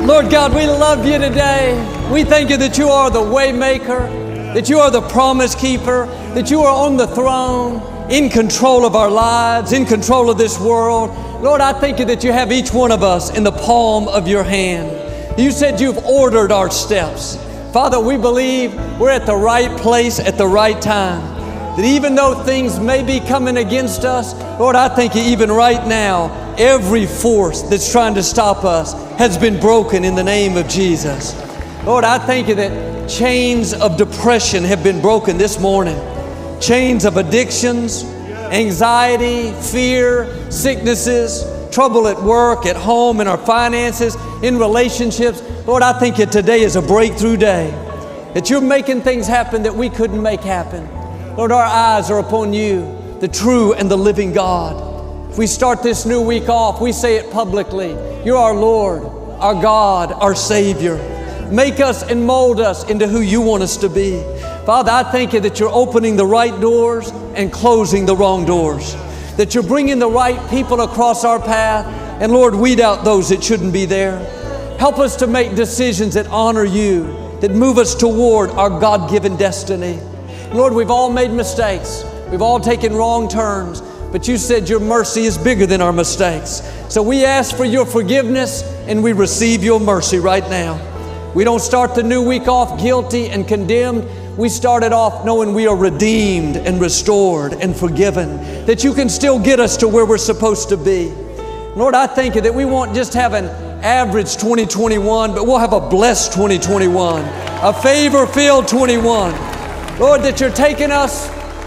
Lord God, we love you today. We thank you that you are the way maker, that you are the promise keeper, that you are on the throne, in control of our lives, in control of this world. Lord, I thank you that you have each one of us in the palm of your hand. You said you've ordered our steps. Father, we believe we're at the right place at the right time. That even though things may be coming against us, Lord, I thank you even right now, every force that's trying to stop us has been broken in the name of Jesus. Lord, I thank you that chains of depression have been broken this morning. Chains of addictions, anxiety, fear, sicknesses, trouble at work, at home, in our finances, in relationships. Lord, I think that today is a breakthrough day. That you're making things happen that we couldn't make happen. Lord, our eyes are upon you, the true and the living God. If we start this new week off, we say it publicly. You're our Lord, our God, our Savior. Make us and mold us into who you want us to be. Father, I thank you that you're opening the right doors and closing the wrong doors. That you're bringing the right people across our path. And Lord, weed out those that shouldn't be there. Help us to make decisions that honor you, that move us toward our God-given destiny. Lord, we've all made mistakes. We've all taken wrong turns. But you said your mercy is bigger than our mistakes. So we ask for your forgiveness and we receive your mercy right now. We don't start the new week off guilty and condemned. We started off knowing we are redeemed and restored and forgiven. That you can still get us to where we're supposed to be. Lord, I thank you that we won't just have an average 2021, but we'll have a blessed 2021. A favor-filled 21. Lord, that you're taking us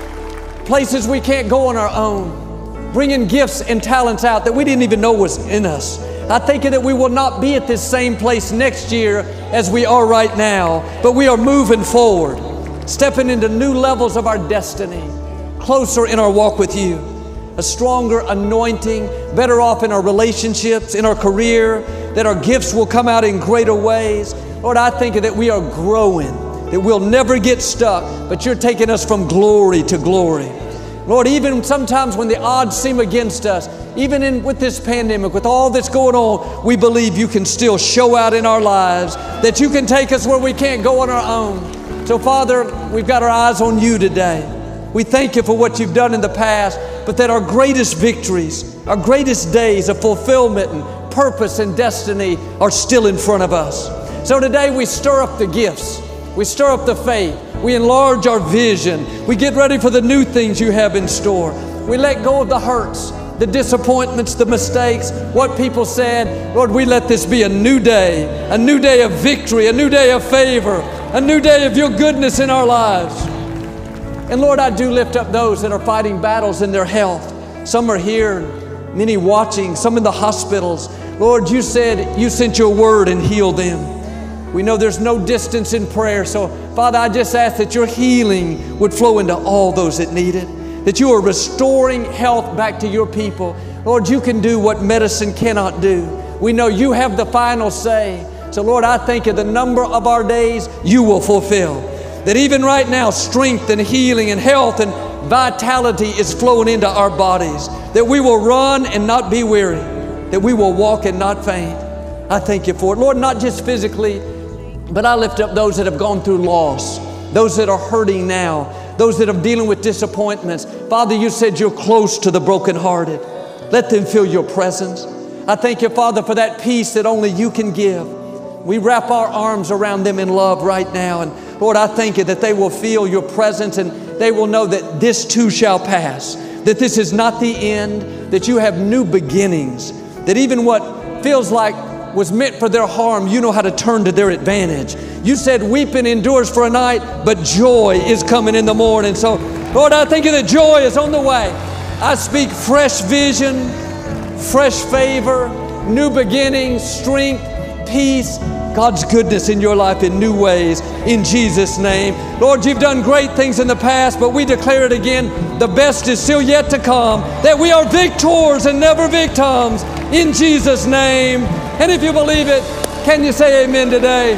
places we can't go on our own. Bringing gifts and talents out that we didn't even know was in us. I thank you that we will not be at this same place next year as we are right now, but we are moving forward, stepping into new levels of our destiny, closer in our walk with you, a stronger anointing, better off in our relationships, in our career, that our gifts will come out in greater ways. Lord, I thank you that we are growing, that we'll never get stuck, but you're taking us from glory to glory. Lord, even sometimes when the odds seem against us, even with this pandemic, with all that's going on, we believe you can still show out in our lives, that you can take us where we can't go on our own. So Father, we've got our eyes on you today. We thank you for what you've done in the past, but that our greatest victories, our greatest days of fulfillment and purpose and destiny are still in front of us. So today we stir up the gifts. We stir up the faith. We enlarge our vision. We get ready for the new things you have in store. We let go of the hurts, the disappointments, the mistakes, what people said. Lord, we let this be a new day of victory, a new day of favor, a new day of your goodness in our lives. And Lord, I do lift up those that are fighting battles in their health. Some are here, many watching, some in the hospitals. Lord, you said you sent your word and healed them. We know there's no distance in prayer. So, Father, I just ask that your healing would flow into all those that need it. That you are restoring health back to your people. Lord, you can do what medicine cannot do. We know you have the final say. So, Lord, I thank you the number of our days you will fulfill. That even right now, strength and healing and health and vitality is flowing into our bodies. That we will run and not be weary. That we will walk and not faint. I thank you for it. Lord, not just physically, but I lift up those that have gone through loss, those that are hurting now, those that are dealing with disappointments. Father, you said you're close to the brokenhearted. Let them feel your presence. I thank you, Father, for that peace that only you can give. We wrap our arms around them in love right now. And Lord, I thank you that they will feel your presence and they will know that this too shall pass, that this is not the end, that you have new beginnings, that even what feels like was meant for their harm, you know how to turn to their advantage. You said weeping endures for a night, but joy is coming in the morning. So, Lord, I thank you that joy is on the way. I speak fresh vision, fresh favor, new beginnings, strength, peace, God's goodness in your life in new ways, in Jesus' name. Lord, you've done great things in the past, but we declare it again, the best is still yet to come, that we are victors and never victims, in Jesus' name. And if you believe it, can you say amen today?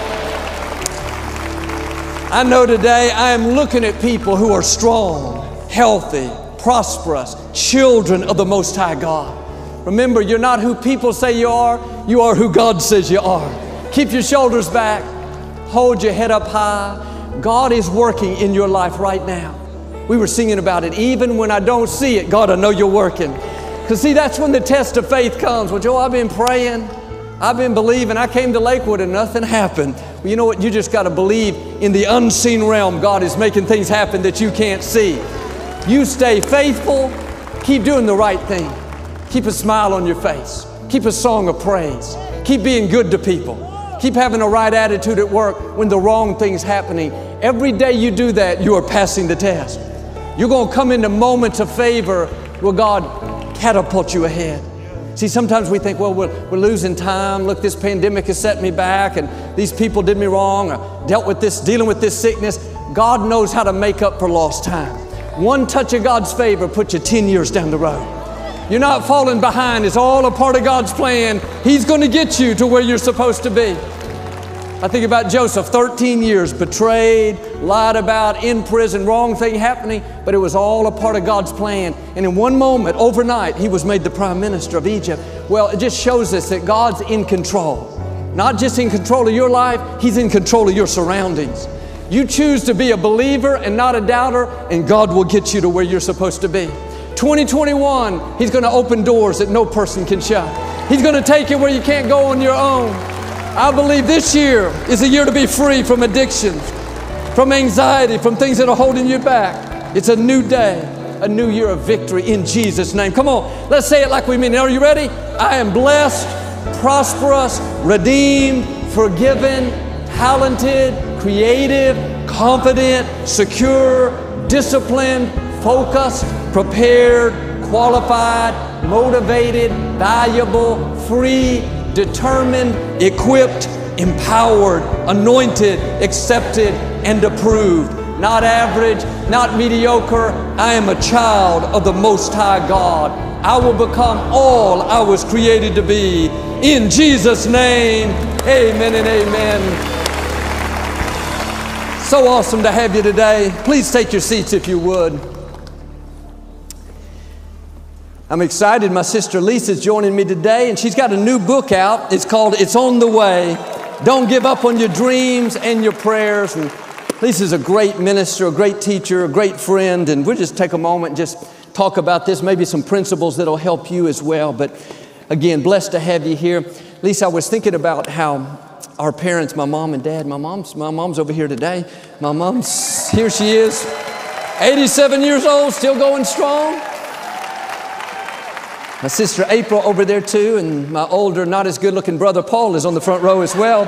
I know today I am looking at people who are strong, healthy, prosperous, children of the Most High God. Remember, you're not who people say you are. You are who God says you are. Keep your shoulders back. Hold your head up high. God is working in your life right now. We were singing about it. Even when I don't see it, God, I know you're working. Because see, that's when the test of faith comes. Well, Joe, I've been praying. I've been believing. I came to Lakewood and nothing happened. Well, you know what? You just got to believe in the unseen realm. God is making things happen that you can't see. You stay faithful. Keep doing the right thing. Keep a smile on your face. Keep a song of praise. Keep being good to people. Keep having a right attitude at work when the wrong thing's happening. Every day you do that, you are passing the test. You're going to come into moments of favor where God catapults you ahead. See, sometimes we think, well, we're losing time. Look, this pandemic has set me back, and these people did me wrong. I dealing with this sickness. God knows how to make up for lost time. One touch of God's favor puts you 10 years down the road. You're not falling behind. It's all a part of God's plan. He's going to get you to where you're supposed to be. I think about Joseph, 13 years, betrayed, lied about, in prison, wrong thing happening, but it was all a part of God's plan. And in one moment, overnight, he was made the prime minister of Egypt. Well, it just shows us that God's in control. Not just in control of your life, He's in control of your surroundings. You choose to be a believer and not a doubter, and God will get you to where you're supposed to be. 2021, He's going to open doors that no person can shut. He's going to take you where you can't go on your own. I believe this year is a year to be free from addictions, from anxiety, from things that are holding you back. It's a new day, a new year of victory in Jesus' name. Come on, let's say it like we mean it. Are you ready? I am blessed, prosperous, redeemed, forgiven, talented, creative, confident, secure, disciplined, focused, prepared, qualified, motivated, valuable, free, determined, equipped, empowered, anointed, accepted, and approved. Not average, not mediocre. I am a child of the Most High God. I will become all I was created to be. In Jesus' name, amen and amen. So awesome to have you today. Please take your seats if you would. I'm excited. My sister Lisa's joining me today, and she's got a new book out. It's called It's On the Way. Don't give up on your dreams and your prayers. And Lisa's a great minister, a great teacher, a great friend, and we'll just take a moment and just talk about this, maybe some principles that'll help you as well. But again, blessed to have you here. Lisa, I was thinking about how our parents, my mom and dad, my mom's over here today. My mom's, here she is, 87 years old, still going strong. My sister April over there too, and my older, not as good looking brother Paul is on the front row as well.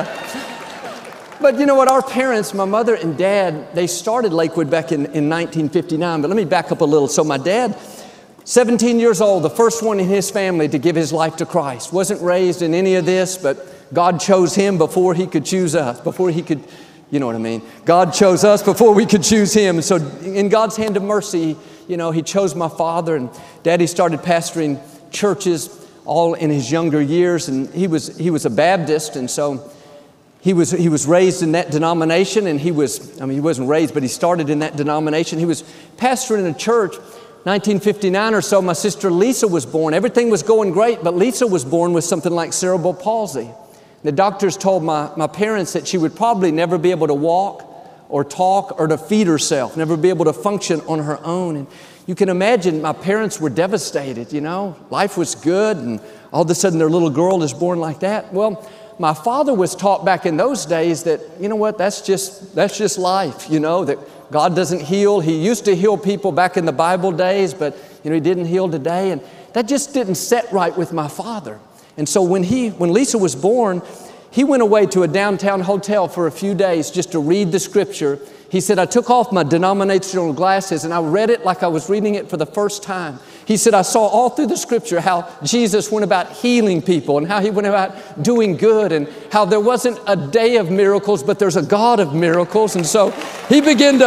But you know what, our parents, my mother and dad, they started Lakewood back in 1959. But let me back up a little. So my dad, 17 years old, the first one in his family to give his life to Christ. Wasn't raised in any of this, but God chose him before He could choose us, before He could, you know what I mean. God chose us before we could choose Him. And so in God's hand of mercy, you know, He chose my father, and Daddy started pastoring churches all in his younger years, and he was a Baptist, and so he was raised in that denomination, and he wasn't raised, but he started in that denomination. He was pastoring in a church. 1959 or so, my sister Lisa was born. Everything was going great, but Lisa was born with something like cerebral palsy. The doctors told my parents that she would probably never be able to walk or talk or to feed herself, never be able to function on her own. And you can imagine my parents were devastated, you know. Life was good, and all of a sudden their little girl is born like that. Well, my father was taught back in those days that, you know what, that's just life, you know, that God doesn't heal. He used to heal people back in the Bible days, but, you know, He didn't heal today. And that just didn't set right with my father. And so when Lisa was born, he went away to a downtown hotel for a few days just to read the scripture. He said, I took off my denominational glasses and I read it like I was reading it for the first time. He said, I saw all through the scripture how Jesus went about healing people and how He went about doing good, and how there wasn't a day of miracles, but there's a God of miracles. And so he began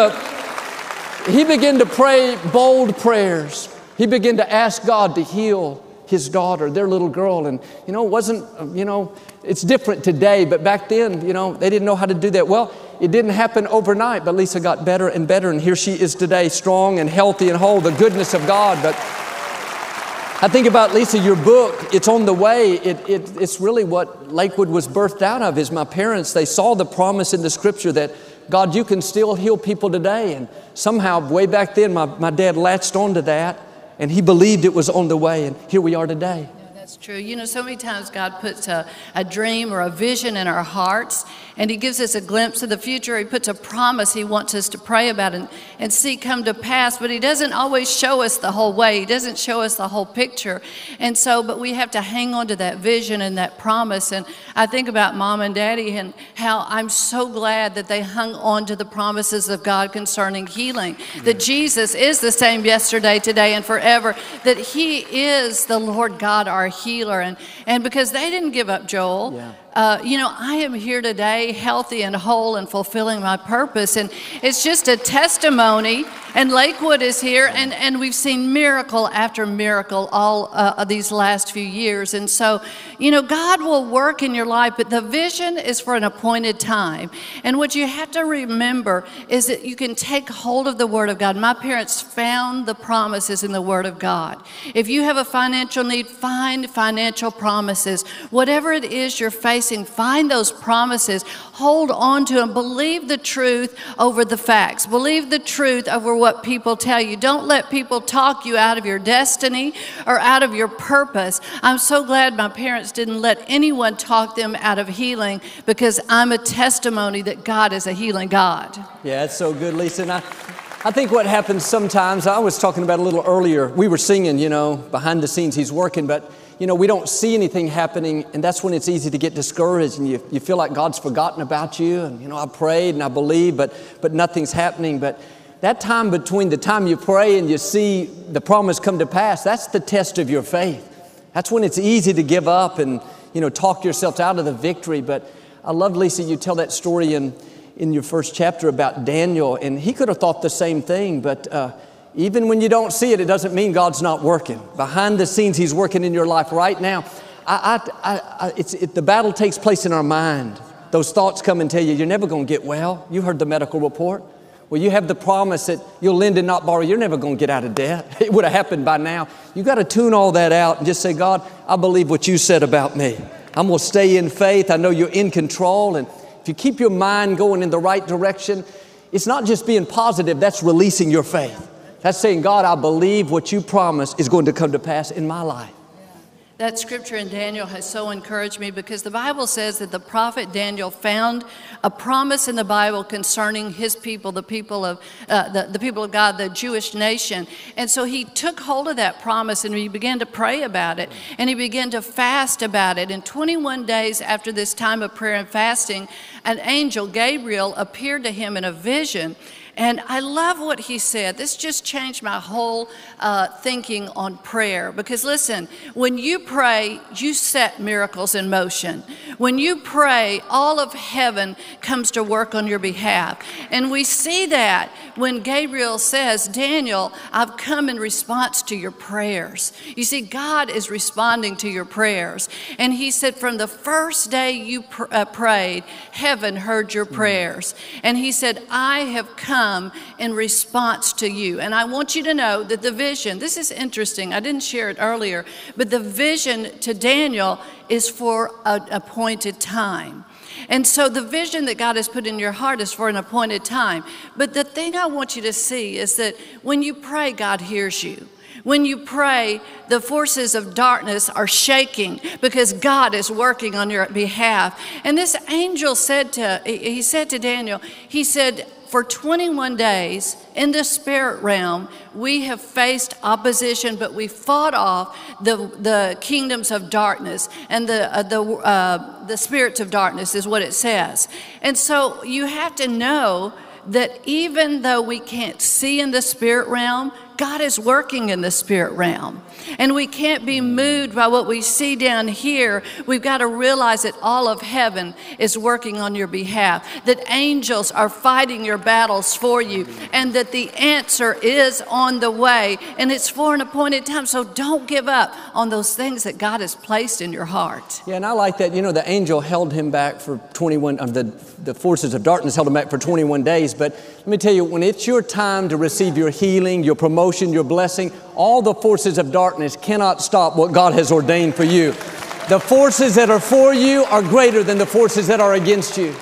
to pray bold prayers. He began to ask God to heal his daughter, their little girl. And, you know, it wasn't, you know, it's different today, but back then, you know, they didn't know how to do that. Well, it didn't happen overnight, but Lisa got better and better, and here she is today, strong and healthy and whole, the goodness of God. But I think about, Lisa, your book, it's on the way. It's really what Lakewood was birthed out of, is my parents, they saw the promise in the scripture that, God, you can still heal people today. And somehow, way back then, my dad latched onto that, and he believed it was on the way, and here we are today. That's true. You know, so many times God puts a dream or a vision in our hearts, and He gives us a glimpse of the future. He puts a promise He wants us to pray about and see come to pass, but He doesn't always show us the whole way. He doesn't show us the whole picture. And so, but we have to hang on to that vision and that promise. And I think about Mom and Daddy and how I'm so glad that they hung on to the promises of God concerning healing, that Jesus is the same yesterday, today, and forever, that He is the Lord God, our healer. And because they didn't give up, Joel, you know, I am here today healthy and whole and fulfilling my purpose. And it's just a testimony. And Lakewood is here, and we've seen miracle after miracle all these last few years. And so, you know, God will work in your life, but the vision is for an appointed time. And what you have to remember is that you can take hold of the Word of God. My parents found the promises in the Word of God. If you have a financial need, find financial promises. Whatever it is you're facing, find those promises. Hold on to them. Believe the truth over the facts. Believe the truth over what people tell you. Don't let people talk you out of your destiny or out of your purpose. I'm so glad my parents didn't let anyone talk them out of healing, because I'm a testimony that God is a healing God. Yeah, that's so good, Lisa. And I think what happens sometimes, I was talking about a little earlier, we were singing, you know, behind the scenes He's working, but you know, we don't see anything happening, and that's when it's easy to get discouraged, and you feel like God's forgotten about you, and you know, I prayed and I believe, but nothing's happening. But that time between the time you pray and you see the promise come to pass, that's the test of your faith. That's when it's easy to give up and, you know, talk yourself out of the victory. But I love, Lisa, you tell that story in your first chapter about Daniel, and he could have thought the same thing, but even when you don't see it, it doesn't mean God's not working. Behind the scenes, He's working in your life right now. The battle takes place in our mind. Those thoughts come and tell you, you're never going to get well. You heard the medical report. Well, you have the promise that you'll lend and not borrow. You're never going to get out of debt. It would have happened by now. You got to tune all that out and just say, God, I believe what you said about me. I'm going to stay in faith. I know you're in control. And if you keep your mind going in the right direction, it's not just being positive. That's releasing your faith. That's saying, God, I believe what you promised is going to come to pass in my life. That scripture in Daniel has so encouraged me, because the Bible says that the prophet Daniel found a promise in the Bible concerning his people, the people of the people of God, the Jewish nation. And so he took hold of that promise and he began to pray about it, and he began to fast about it. And 21 days after this time of prayer and fasting, an angel, Gabriel, appeared to him in a vision. And I love what he said. This just changed my whole thinking on prayer. Because listen, when you pray, you set miracles in motion. When you pray, all of heaven comes to work on your behalf. And we see that when Gabriel says, Daniel, I've come in response to your prayers. You see, God is responding to your prayers. And he said, from the first day you prayed, heaven heard your prayers. And he said, I have come in response to you. And I want you to know that the vision, this is interesting, I didn't share it earlier, but the vision to Daniel is for an appointed time. And so the vision that God has put in your heart is for an appointed time. But the thing I want you to see is that when you pray, God hears you. When you pray, the forces of darkness are shaking because God is working on your behalf. And this angel said to Daniel, he said, for 21 days in the spirit realm, we have faced opposition, but we fought off the kingdoms of darkness and the spirits of darkness is what it says. And so you have to know that even though we can't see in the spirit realm, God is working in the spirit realm. And we can't be moved by what we see down here. We've got to realize that all of heaven is working on your behalf, that angels are fighting your battles for you, and that the answer is on the way, and it's for an appointed time. So don't give up on those things that God has placed in your heart. Yeah, and I like that. You know, the angel held him back for 21, the forces of darkness held him back for 21 days. But let me tell you, when it's your time to receive your healing, your promotion, promotion, your blessing. All the forces of darkness cannot stop what God has ordained for you. The forces that are for you are greater than the forces that are against you.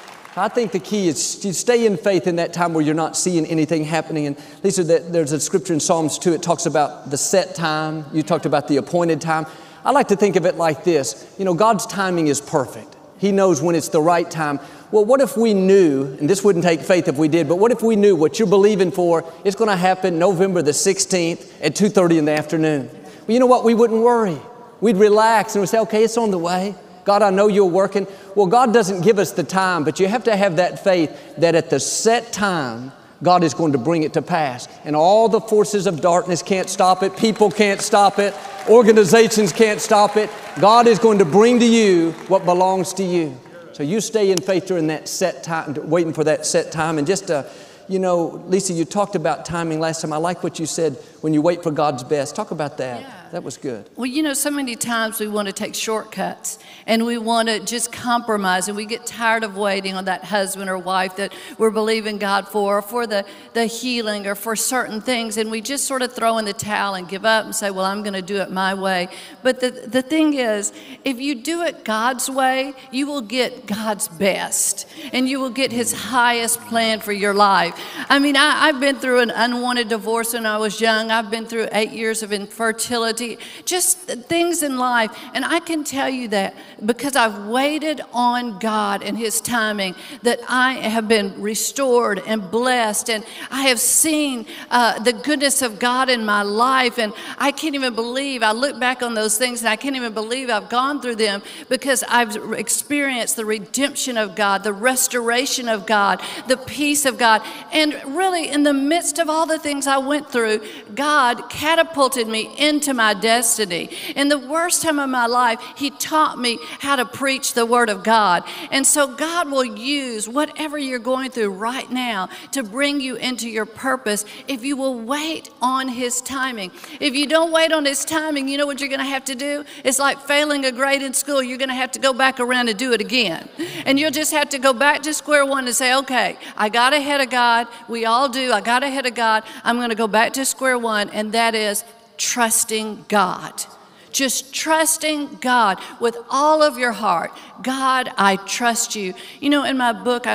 I think the key is to stay in faith in that time where you're not seeing anything happening. And Lisa, there's a scripture in Psalms 2, it talks about the set time. You talked about the appointed time. I like to think of it like this. You know, God's timing is perfect. He knows when it's the right time. Well, what if we knew, and this wouldn't take faith if we did, but what if we knew what you're believing for is going to happen November the 16th at 2:30 in the afternoon? Well, you know what? We wouldn't worry. We'd relax and we'd say, okay, it's on the way. God, I know you're working. Well, God doesn't give us the time, but you have to have that faith that at the set time, God is going to bring it to pass. And all the forces of darkness can't stop it. People can't stop it. Organizations can't stop it. God is going to bring to you what belongs to you. So you stay in faith during that set time, waiting for that set time. And just, you know, Lisa, you talked about timing last time. I like what you said, when you wait for God's best. Talk about that. Yeah. That was good. Well, you know, so many times we want to take shortcuts and we want to just compromise, and we get tired of waiting on that husband or wife that we're believing God for the healing or for certain things, and we just sort of throw in the towel and give up and say, well, I'm going to do it my way. But the thing is, if you do it God's way, you will get God's best and you will get His highest plan for your life. I mean, I've been through an unwanted divorce when I was young. I've been through 8 years of infertility. Just things in life. And I can tell you that because I've waited on God and His timing, that I have been restored and blessed. And I have seen the goodness of God in my life. And I can't even believe, I look back on those things and I can't even believe I've gone through them, because I've experienced the redemption of God, the restoration of God, the peace of God. And really, in the midst of all the things I went through, God catapulted me into my destiny. In the worst time of my life, He taught me how to preach the Word of God. And so God will use whatever you're going through right now to bring you into your purpose if you will wait on His timing. If you don't wait on His timing, you know what you're going to have to do? It's like failing a grade in school. You're going to have to go back around and do it again. And you'll just have to go back to square one and say, okay, I got ahead of God. We all do. I got ahead of God. I'm going to go back to square one, and that is trusting God. Just trusting God with all of your heart. God, I trust you. You know, in my book,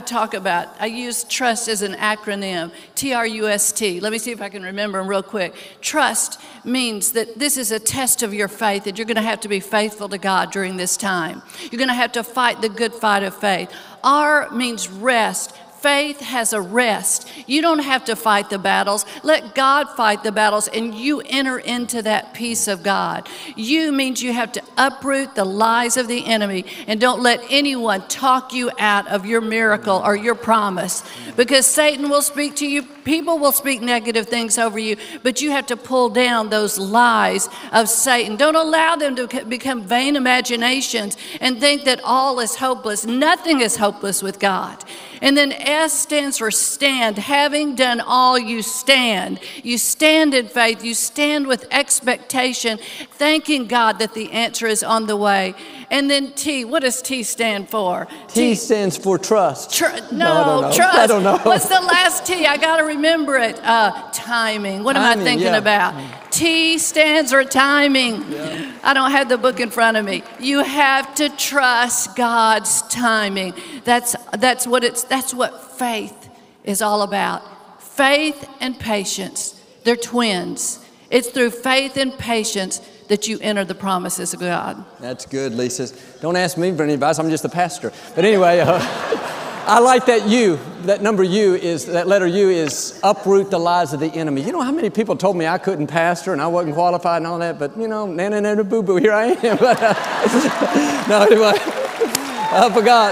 I use trust as an acronym, T-R-U-S-T. Let me see if I can remember them real quick. Trust means that this is a test of your faith, that you're going to have to be faithful to God during this time. You're going to have to fight the good fight of faith. R means rest. Faith has a rest. You don't have to fight the battles. Let God fight the battles, and you enter into that peace of God. You means you have to uproot the lies of the enemy, and don't let anyone talk you out of your miracle or your promise, because Satan will speak to you. People will speak negative things over you, but you have to pull down those lies of Satan. Don't allow them to become vain imaginations and think that all is hopeless. Nothing is hopeless with God. And then S stands for stand. Having done all, you stand. You stand in faith. You stand with expectation, thanking God that the answer is on the way. And then T, what does T stand for? T stands for trust. No, trust. I don't know. What's the last T? I got to remember it. Timing. What am I thinking about? T stands for timing. Yeah. I don't have the book in front of me. You have to trust God's timing. That's what faith is all about. Faith and patience. They're twins. It's through faith and patience that you enter the promises of God. That's good, Lisa. Don't ask me for any advice. I'm just a pastor. But anyway, I like that number U is, that letter U is uproot the lies of the enemy. You know how many people told me I couldn't pastor and I wasn't qualified and all that, but you know, nana boo-boo, here I am. No, anyway, I forgot.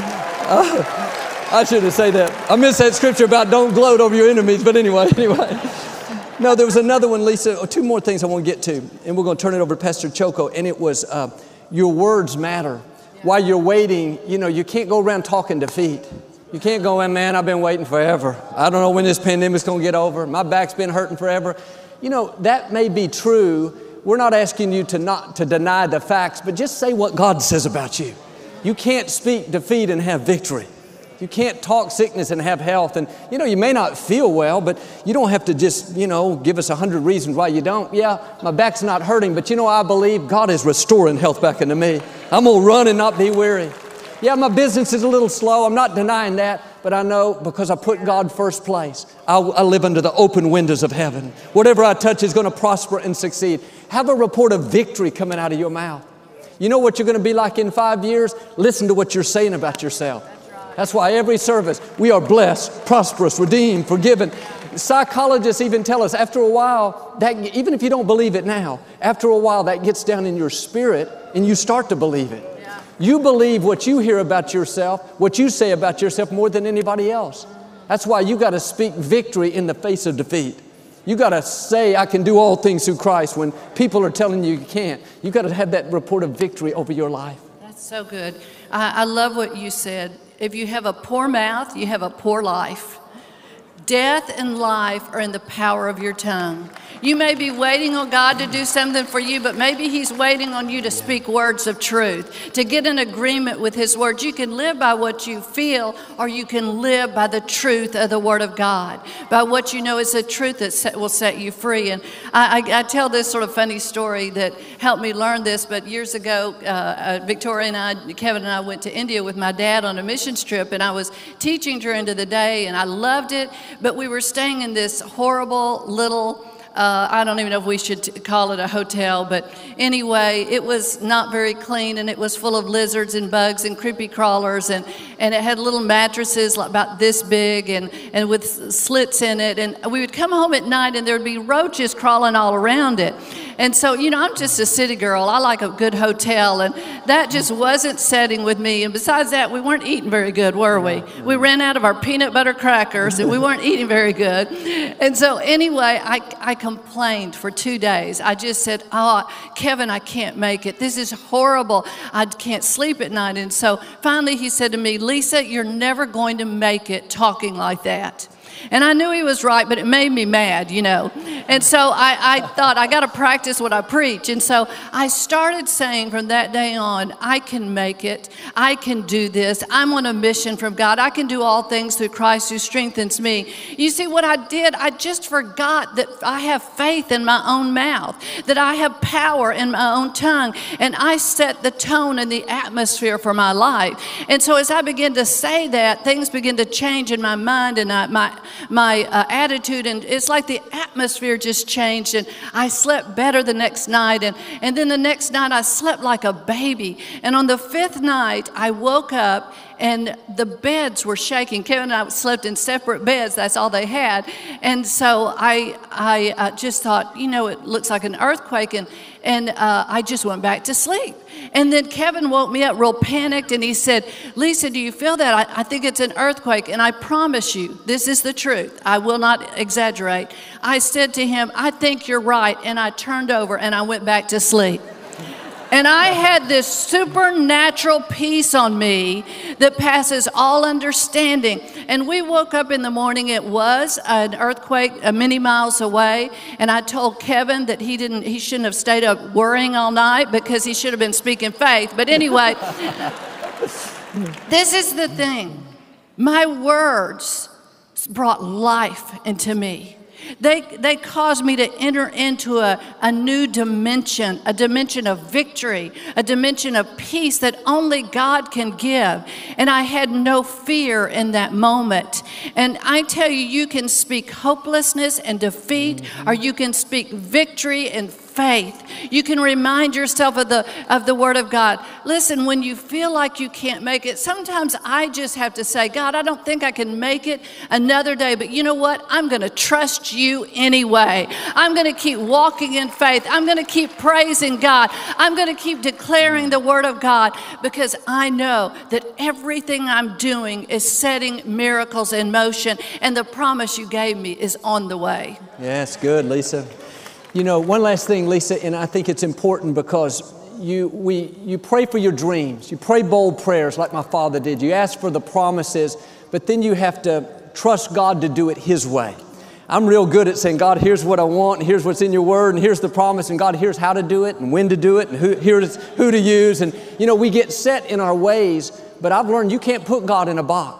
I shouldn't say that. I missed that scripture about don't gloat over your enemies, but anyway. No, there was another one, Lisa, two more things I want to get to, and we're going to turn it over to Pastor Choco, and it was your words matter. While you're waiting, you know, you can't go around talking defeat. You can't go, man, I've been waiting forever. I don't know when this pandemic's going to get over. My back's been hurting forever. You know, that may be true. We're not asking you to deny the facts, but just say what God says about you. You can't speak defeat and have victory. You can't talk sickness and have health. And, you know, you may not feel well, but you don't have to just, you know, give us 100 reasons why you don't. Yeah, my back's not hurting, but you know, I believe God is restoring health back into me. I'm going to run and not be weary. Yeah, my business is a little slow. I'm not denying that, but I know because I put God first place, I live under the open windows of heaven. Whatever I touch is going to prosper and succeed. Have a report of victory coming out of your mouth. You know what you're going to be like in 5 years? Listen to what you're saying about yourself. That's why every service, we are blessed, prosperous, redeemed, forgiven. Psychologists even tell us after a while, that even if you don't believe it now, after a while that gets down in your spirit and you start to believe it. Yeah. You believe what you hear about yourself, what you say about yourself more than anybody else. That's why you got to speak victory in the face of defeat. You got to say, I can do all things through Christ when people are telling you you can't. You got to have that report of victory over your life. That's so good. I love what you said. If you have a poor mouth, you have a poor life. Death and life are in the power of your tongue. You may be waiting on God to do something for you, but maybe He's waiting on you to speak words of truth, to get in agreement with His words. You can live by what you feel, or you can live by the truth of the Word of God, by what you know is the truth that will set you free. And I tell this sort of funny story that helped me learn this, but years ago, Victoria and I, Kevin and I went to India with my dad on a missions trip, and I was teaching during the day, and I loved it. But we were staying in this horrible little, I don't even know if we should call it a hotel, but anyway, it was not very clean, and it was full of lizards and bugs and creepy crawlers, and it had little mattresses like about this big and with slits in it, and we would come home at night and there would be roaches crawling all around it. And so, you know, I'm just a city girl. I like a good hotel, and that just wasn't setting with me. And besides that, we weren't eating very good, were we? We ran out of our peanut butter crackers, and we weren't eating very good. And so anyway, I complained for 2 days. I just said, oh, Kevin, I can't make it. This is horrible. I can't sleep at night. And so finally he said to me, Lisa, you're never going to make it talking like that. And I knew he was right, but it made me mad, you know. And so I thought, I got to practice what I preach. And so I started saying from that day on, I can make it. I can do this. I'm on a mission from God. I can do all things through Christ who strengthens me. You see what I did? I just forgot that I have faith in my own mouth, that I have power in my own tongue. And I set the tone and the atmosphere for my life. And so as I began to say that, things began to change in my mind and my attitude, and it's like the atmosphere just changed, and I slept better the next night, and then the next night I slept like a baby. And on the 5th night I woke up and the beds were shaking. Kevin and I slept in separate beds. That's all they had. And so I just thought, you know, it looks like an earthquake, and I just went back to sleep. And then Kevin woke me up real panicked, and he said, Lisa, do you feel that? I think it's an earthquake, and I promise you, this is the truth. I will not exaggerate. I said to him, I think you're right, and I turned over and I went back to sleep. And I had this supernatural peace on me that passes all understanding. And we woke up in the morning, it was an earthquake many miles away. And I told Kevin that he shouldn't have stayed up worrying all night because he should have been speaking faith. But anyway, this is the thing. My words brought life into me. They caused me to enter into a new dimension, a dimension of victory, a dimension of peace that only God can give. And I had no fear in that moment. And I tell you, you can speak hopelessness and defeat, or you can speak victory and faith. You can remind yourself of the Word of God. Listen, when you feel like you can't make it, sometimes I just have to say, God, I don't think I can make it another day, but you know what? I'm going to trust you anyway. I'm going to keep walking in faith. I'm going to keep praising God. I'm going to keep declaring the Word of God, because I know that everything I'm doing is setting miracles in motion, and the promise you gave me is on the way. Yes, good, Lisa. You know, one last thing, Lisa, and I think it's important because you pray for your dreams. You pray bold prayers like my father did. You ask for the promises, but then you have to trust God to do it His way. I'm real good at saying, God, here's what I want, and here's what's in your word, and here's the promise, and God, here's how to do it, and when to do it, and who to use. And, you know, we get set in our ways, but I've learned you can't put God in a box.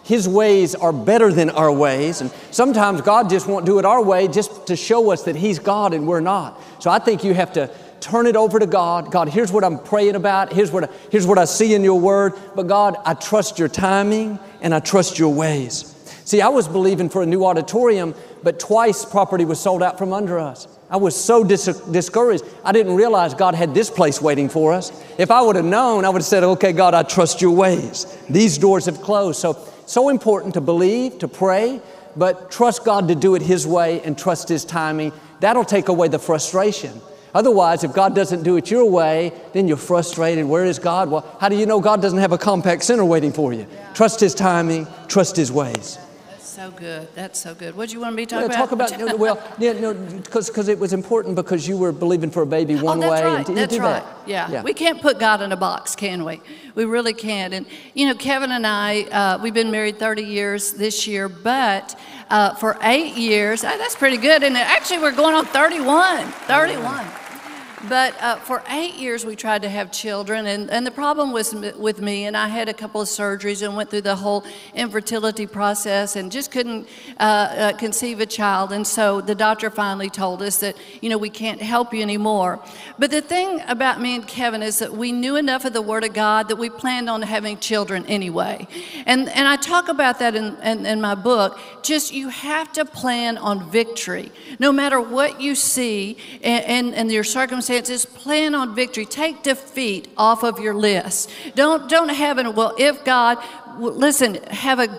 His ways are better than our ways. And sometimes God just won't do it our way just to show us that He's God and we're not. So I think you have to turn it over to God. God, here's what I'm praying about. Here's what I see in your word. But God, I trust your timing and I trust your ways. See, I was believing for a new auditorium, but twice property was sold out from under us. I was so discouraged. I didn't realize God had this place waiting for us. If I would have known, I would have said, okay, God, I trust your ways. These doors have closed. So important to believe, to pray, but trust God to do it His way and trust His timing. That'll take away the frustration. Otherwise, if God doesn't do it your way, then you're frustrated. Where is God? Well, how do you know God doesn't have a compact center waiting for you? Yeah. Trust His timing, trust His ways. So good. That's so good. What do you want me to talk about? Because it was important because you were believing for a baby one way. Right. That's right. Yeah. We can't put God in a box, can we? We really can't. And, you know, Kevin and I, we've been married 30 years this year, but for 8 years, that's pretty good. And actually, we're going on 31. But for 8 years, we tried to have children, and the problem was with me, and I had a couple of surgeries and went through the whole infertility process and just couldn't conceive a child. And so the doctor finally told us that, you know, we can't help you anymore. But the thing about me and Kevin is that we knew enough of the Word of God that we planned on having children anyway. And I talk about that in my book. Just you have to plan on victory. No matter what you see and your circumstances, plan on victory. Take defeat off of your list. Don't have it, well, if God, listen, have an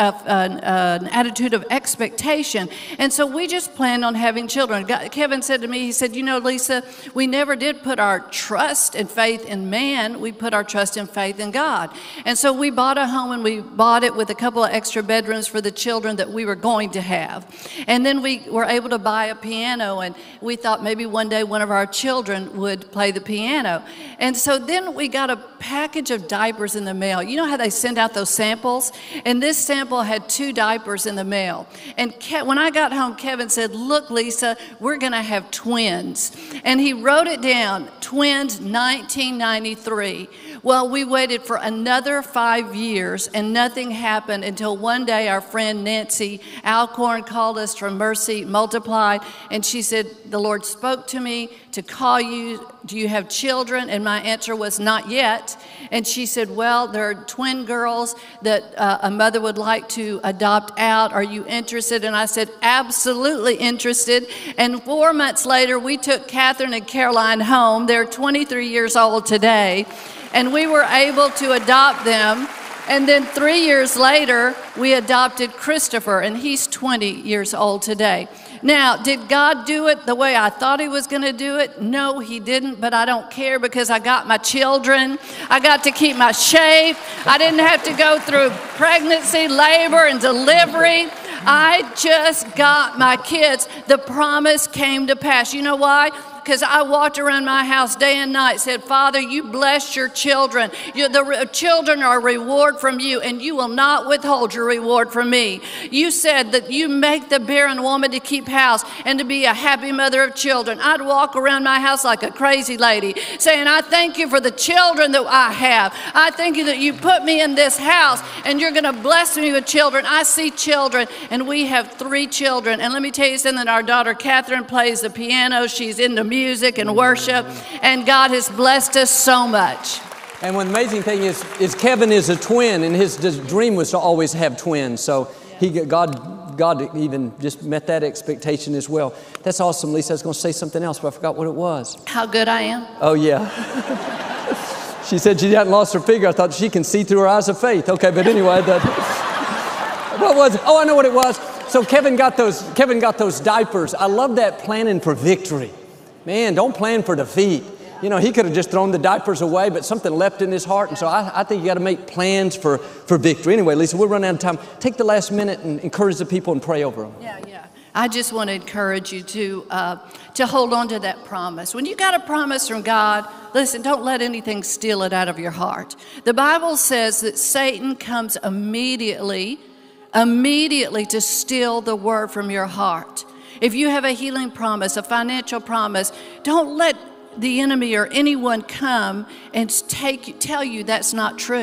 attitude of expectation. And so we just planned on having children. Kevin said to me, he said, you know, Lisa, we never did put our trust and faith in man. We put our trust and faith in God. And so we bought a home, and we bought it with a couple of extra bedrooms for the children that we were going to have. And then we were able to buy a piano, and we thought maybe one day one of our children would play the piano. And so then we got a package of diapers in the mail. You know how they send out those samples? And this sample had 2 diapers in the mail. And when I got home, Kevin said, look, Lisa, we're going to have twins. And he wrote it down, twins, 1993. Well, we waited for another 5 years, and nothing happened until one day our friend Nancy Alcorn called us from Mercy Multiplied, and she said, the Lord spoke to me to call you. Do you have children? And my answer was, not yet. And she said, well, there are twin girls that a mother would like to adopt out. Are you interested? And I said, absolutely interested. And 4 months later, we took Catherine and Caroline home. They're 23 years old today. And we were able to adopt them. And then 3 years later, we adopted Christopher, and he's 20 years old today. Now, did God do it the way I thought He was going to do it? No, He didn't, but I don't care because I got my children. I got to keep my shape. I didn't have to go through pregnancy, labor, and delivery. I just got my kids. The promise came to pass. You know why? Because I walked around my house day and night, said, Father, you bless your children. The children are a reward from you, and you will not withhold your reward from me. You said that you make the barren woman to keep house and to be a happy mother of children. I'd walk around my house like a crazy lady, saying, I thank you for the children that I have. I thank you that you put me in this house, and you're going to bless me with children. I see children, and we have 3 children. And let me tell you something, our daughter Catherine plays the piano. She's into music and worship, and God has blessed us so much. And one amazing thing is Kevin is a twin, and his dream was to always have twins. So God even just met that expectation as well. That's awesome, Lisa. I was going to say something else, but I forgot what it was. How good I am? Oh, yeah. She said she hadn't lost her figure. I thought she can see through her eyes of faith. Okay, but anyway, what was it? Oh, I know what it was. So Kevin got those diapers. I love that, planning for victory. Man, don't plan for defeat. You know, he could have just thrown the diapers away, but something leapt in his heart. And so I think you got to make plans for victory. Anyway, Lisa, we're running out of time. Take the last minute and encourage the people and pray over them. Yeah. I just want to encourage you to hold on to that promise. When you got a promise from God, listen, don't let anything steal it out of your heart. The Bible says that Satan comes immediately to steal the word from your heart. If you have a healing promise, a financial promise, don't let the enemy or anyone come and tell you that's not true.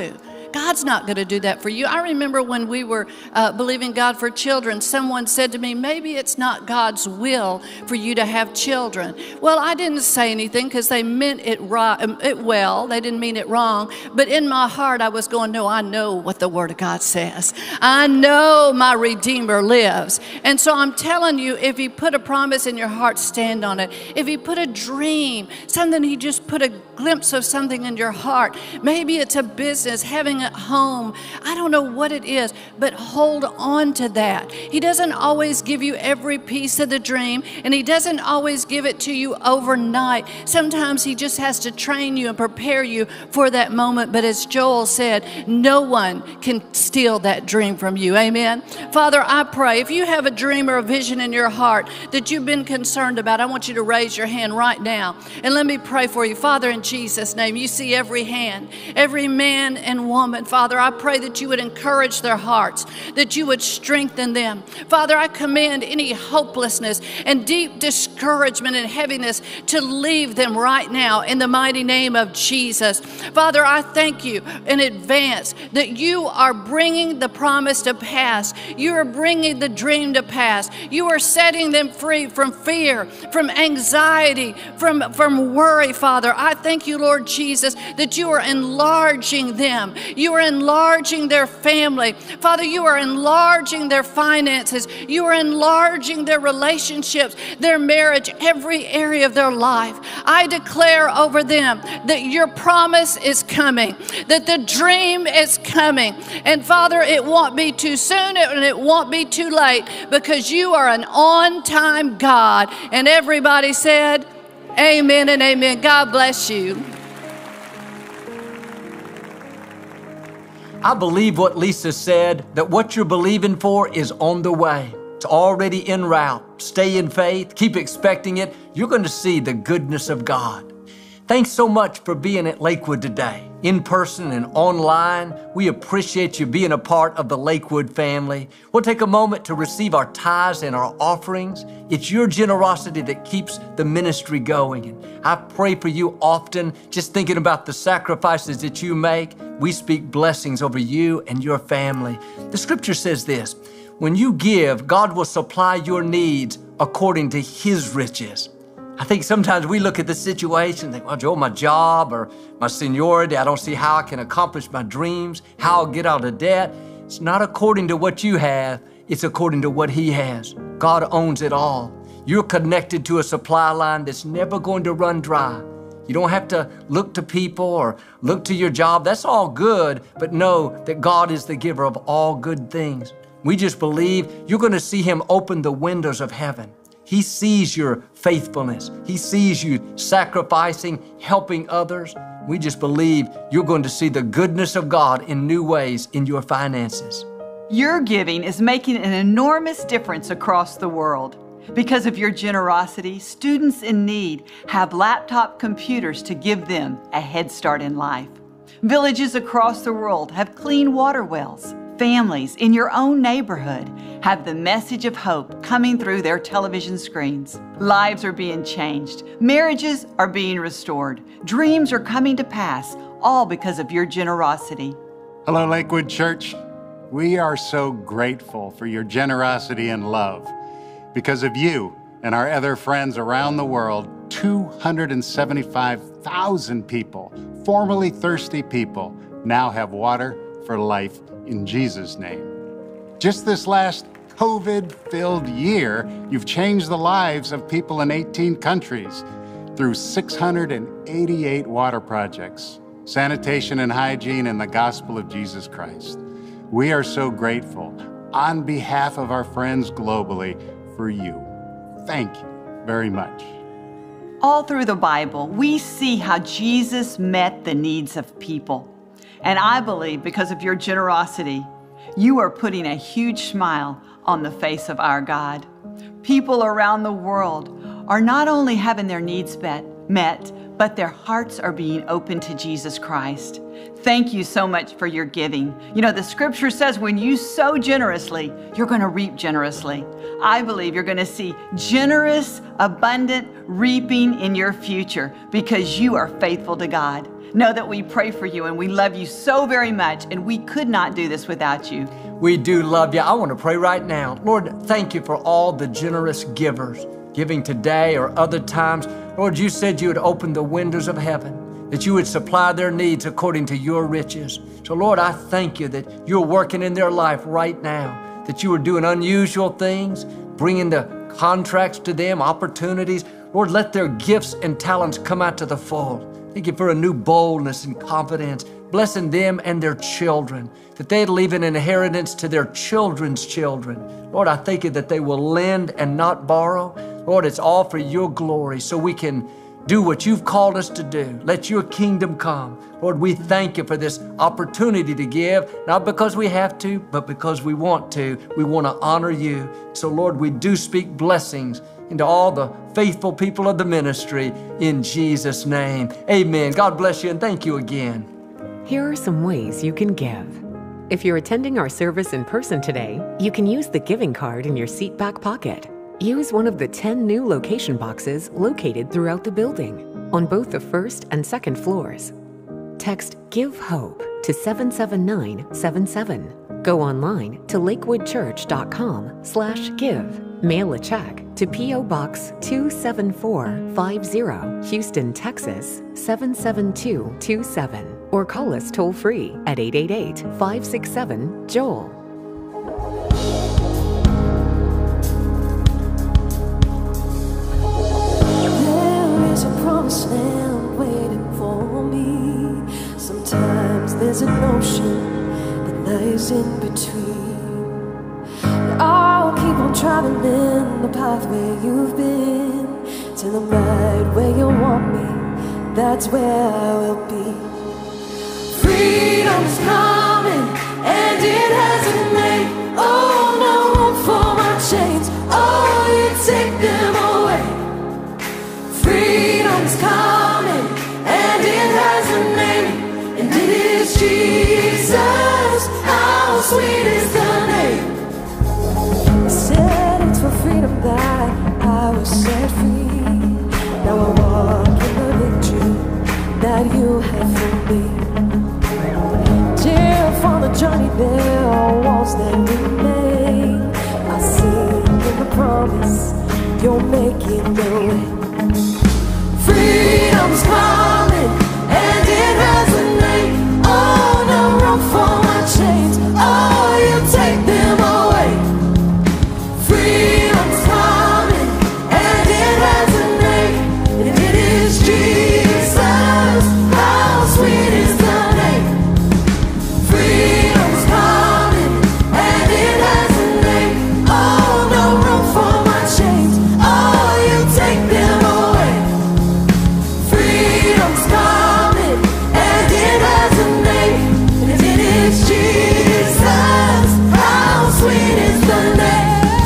God's not going to do that for you. I remember when we were believing God for children, someone said to me, maybe it's not God's will for you to have children. Well, I didn't say anything because they meant it well. They didn't mean it wrong. But in my heart, I was going, no, I know what the Word of God says. I know my Redeemer lives. And so I'm telling you, if He put a promise in your heart, stand on it. If He put a dream, something He just put a glimpse of something in your heart, maybe it's a business, having a home, I don't know what it is, but hold on to that. He doesn't always give you every piece of the dream, and He doesn't always give it to you overnight. Sometimes He just has to train you and prepare you for that moment. But as Joel said, no one can steal that dream from you. Amen. Father, I pray if you have a dream or a vision in your heart that you've been concerned about, I want you to raise your hand right now and let me pray for you. Father, in Jesus' name, you see every hand, every man and woman. Father, I pray that you would encourage their hearts, that you would strengthen them. Father, I command any hopelessness and deep discouragement and heaviness to leave them right now in the mighty name of Jesus. Father, I thank you in advance that you are bringing the promise to pass. You are bringing the dream to pass. You are setting them free from fear, from anxiety, from worry, Father. I thank you, Lord Jesus, that you are enlarging them. You are enlarging their family. Father, you are enlarging their finances. You are enlarging their relationships, their marriage, every area of their life. I declare over them that your promise is coming, that the dream is coming. And Father, it won't be too soon and it won't be too late, because you are an on-time God. And everybody said, amen and amen. God bless you. I believe what Lisa said, that what you're believing for is on the way. It's already en route. Stay in faith. Keep expecting it. You're going to see the goodness of God. Thanks so much for being at Lakewood today, in person and online. We appreciate you being a part of the Lakewood family. We'll take a moment to receive our tithes and our offerings. It's your generosity that keeps the ministry going. And I pray for you often, just thinking about the sacrifices that you make. We speak blessings over you and your family. The scripture says this: when you give, God will supply your needs according to His riches. I think sometimes we look at the situation and think, well, Joel, my job or my seniority, I don't see how I can accomplish my dreams, how I'll get out of debt. It's not according to what you have, it's according to what He has. God owns it all. You're connected to a supply line that's never going to run dry. You don't have to look to people or look to your job. That's all good, but know that God is the giver of all good things. We just believe you're going to see Him open the windows of heaven. He sees your faithfulness. He sees you sacrificing, helping others. We just believe you're going to see the goodness of God in new ways in your finances. Your giving is making an enormous difference across the world. Because of your generosity, students in need have laptop computers to give them a head start in life. Villages across the world have clean water wells. Families in your own neighborhood have the message of hope coming through their television screens. Lives are being changed. Marriages are being restored. Dreams are coming to pass, all because of your generosity. Hello, Lakewood Church. We are so grateful for your generosity and love. Because of you and our other friends around the world, 275,000 people, formerly thirsty people, now have water for life in Jesus' name. Just this last COVID-filled year, you've changed the lives of people in 18 countries through 688 water projects, sanitation and hygiene, and the gospel of Jesus Christ. We are so grateful on behalf of our friends globally for you. Thank you very much. All through the Bible, we see how Jesus met the needs of people. And I believe because of your generosity, you are putting a huge smile on the face of our God. People around the world are not only having their needs met, but their hearts are being open to Jesus Christ. Thank you so much for your giving. You know, the scripture says when you sow generously, you're going to reap generously. I believe you're going to see generous, abundant reaping in your future because you are faithful to God. Know that we pray for you and we love you so very much, and we could not do this without you. We do love you. I want to pray right now. Lord, thank you for all the generous givers, giving today or other times. Lord, you said you would open the windows of heaven, that you would supply their needs according to your riches. So Lord, I thank you that you're working in their life right now, that you are doing unusual things, bringing the contracts to them, opportunities. Lord, let their gifts and talents come out to the full. Thank you for a new boldness and confidence, blessing them and their children, that they'd leave an inheritance to their children's children. Lord, I thank you that they will lend and not borrow. Lord, it's all for your glory, so we can do what you've called us to do. Let your kingdom come. Lord, we thank you for this opportunity to give, not because we have to, but because we want to. We want to honor you. So Lord, we do speak blessings into all the faithful people of the ministry in Jesus' name. Amen. God bless you and thank you again. Here are some ways you can give. If you're attending our service in person today, you can use the giving card in your seat back pocket. Use one of the 10 new location boxes located throughout the building on both the first and second floors. Text Give Hope to 77977. Go online to lakewoodchurch.com/give. Mail a check to P.O. Box 27450, Houston, Texas 77227. Or call us toll-free at 888-567-JOEL. There is a promised land waiting for me. Sometimes there's an ocean that lies in between. I'll keep on traveling the pathway you've been, till I'm right where you want me. That's where I will be. Freedom's coming, and it has a name. Oh, no room for my chains. Oh, you take them away. Freedom's coming, and it has a name, and it is Jesus. How sweet is the name. Said it's for freedom that I was set free. Now I walk in the victory that you have for me. Dear, for the journey there are walls that remain. I sing in the promise you're making the way. Freedom's coming, and it has a name. Oh, no room for my chains. Oh, you take them away. Freedom's coming, and it has a name, and it is Jesus. How sweet is the name. Freedom's coming, and it has a name. Oh, no room for my chains. Oh, you take them away. Freedom's coming, and it has a name, and it is Jesus. How sweet is the name.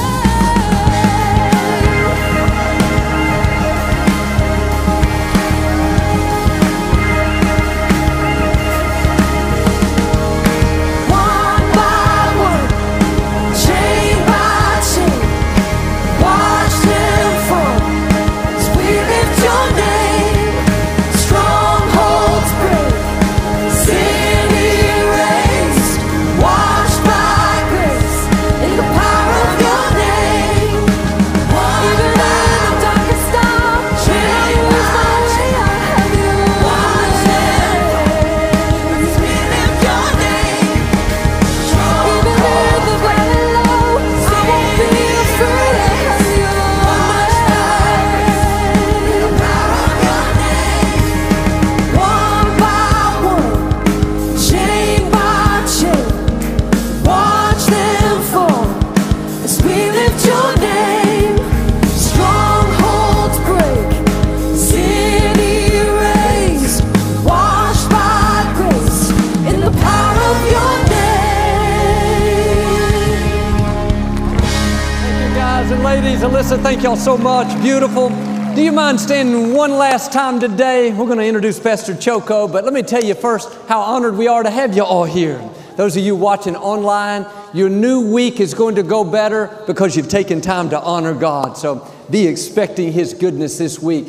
Alyssa, thank y'all so much. Beautiful. Do you mind standing one last time today? We're going to introduce Pastor Choco, but let me tell you first how honored we are to have you all here. Those of you watching online, your new week is going to go better because you've taken time to honor God. So be expecting His goodness this week.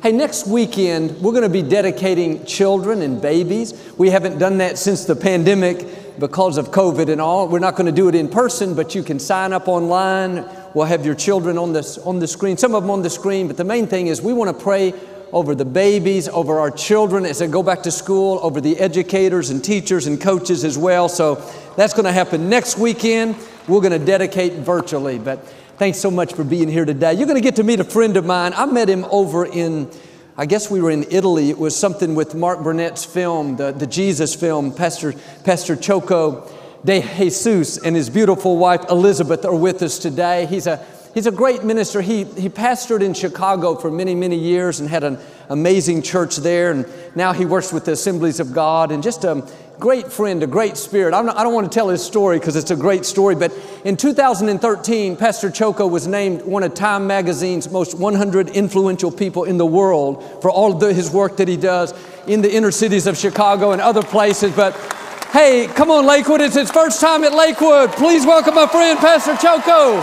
Hey, next weekend, we're going to be dedicating children and babies. We haven't done that since the pandemic because of COVID and all. We're not going to do it in person, but you can sign up online. We'll have your children on the screen, some of them on the screen. But the main thing is we want to pray over the babies, over our children as they go back to school, over the educators and teachers and coaches as well. So that's going to happen next weekend. We're going to dedicate virtually. But thanks so much for being here today. You're going to get to meet a friend of mine. I met him over in, I guess we were in Italy. It was something with Mark Burnett's film, the Jesus film. Pastor Choco de Jesus and his beautiful wife Elizabeth are with us today. He's a great minister. He pastored in Chicago for many, many years and had an amazing church there. And now he works with the Assemblies of God, and just a great friend, a great spirit. I don't want to tell his story because it's a great story, but in 2013, Pastor Choco was named one of Time Magazine's most 100 influential people in the world for all of his work that he does in the inner cities of Chicago and other places. But hey, come on, Lakewood. It's his first time at Lakewood. Please welcome my friend, Pastor Choco.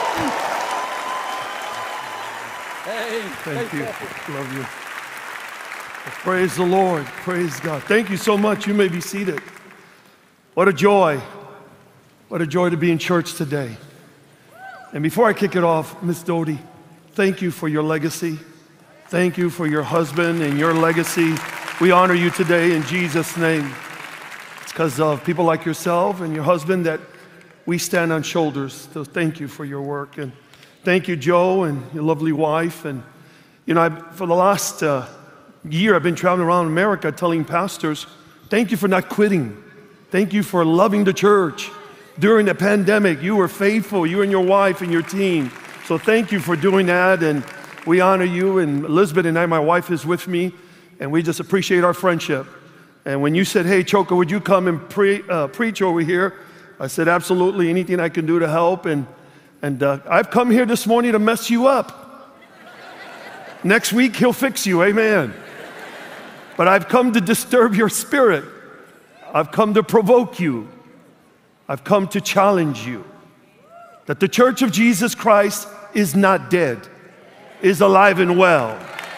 Hey, thank you. Love you. Praise the Lord. Praise God. Thank you so much. You may be seated. What a joy. What a joy to be in church today. And before I kick it off, Miss Dodie, thank you for your legacy. Thank you for your husband and your legacy. We honor you today in Jesus' name. It's because of people like yourself and your husband that we stand on shoulders. So thank you for your work. And thank you, Joe, and your lovely wife. And, you know, for the last year, I've been traveling around America telling pastors, thank you for not quitting. Thank you for loving the church. During the pandemic, you were faithful, you and your wife and your team. So thank you for doing that, and we honor you. And Elizabeth and I, my wife is with me, and we just appreciate our friendship. And when you said, hey, Choco, would you come and preach over here? I said, absolutely, anything I can do to help. And I've come here this morning to mess you up. Next week, he'll fix you, amen. But I've come to disturb your spirit. I've come to provoke you. I've come to challenge you. That the Church of Jesus Christ is not dead, is alive and well.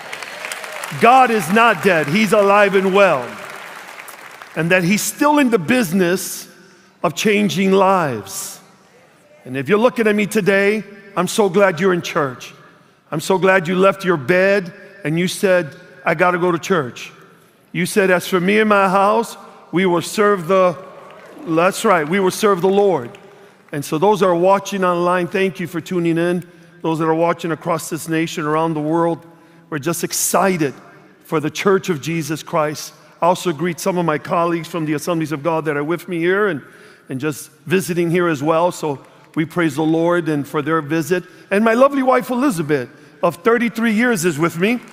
God is not dead, He's alive and well. And that He's still in the business of changing lives. And if you're looking at me today, I'm so glad you're in church. I'm so glad you left your bed and you said, I got to go to church. You said, as for me and my house, we will serve that's right, we will serve the Lord. And so those that are watching online, thank you for tuning in. Those that are watching across this nation, around the world, we're just excited for the Church of Jesus Christ. I also greet some of my colleagues from the Assemblies of God that are with me here and just visiting here as well. So we praise the Lord and for their visit. And my lovely wife, Elizabeth, of 33 years is with me.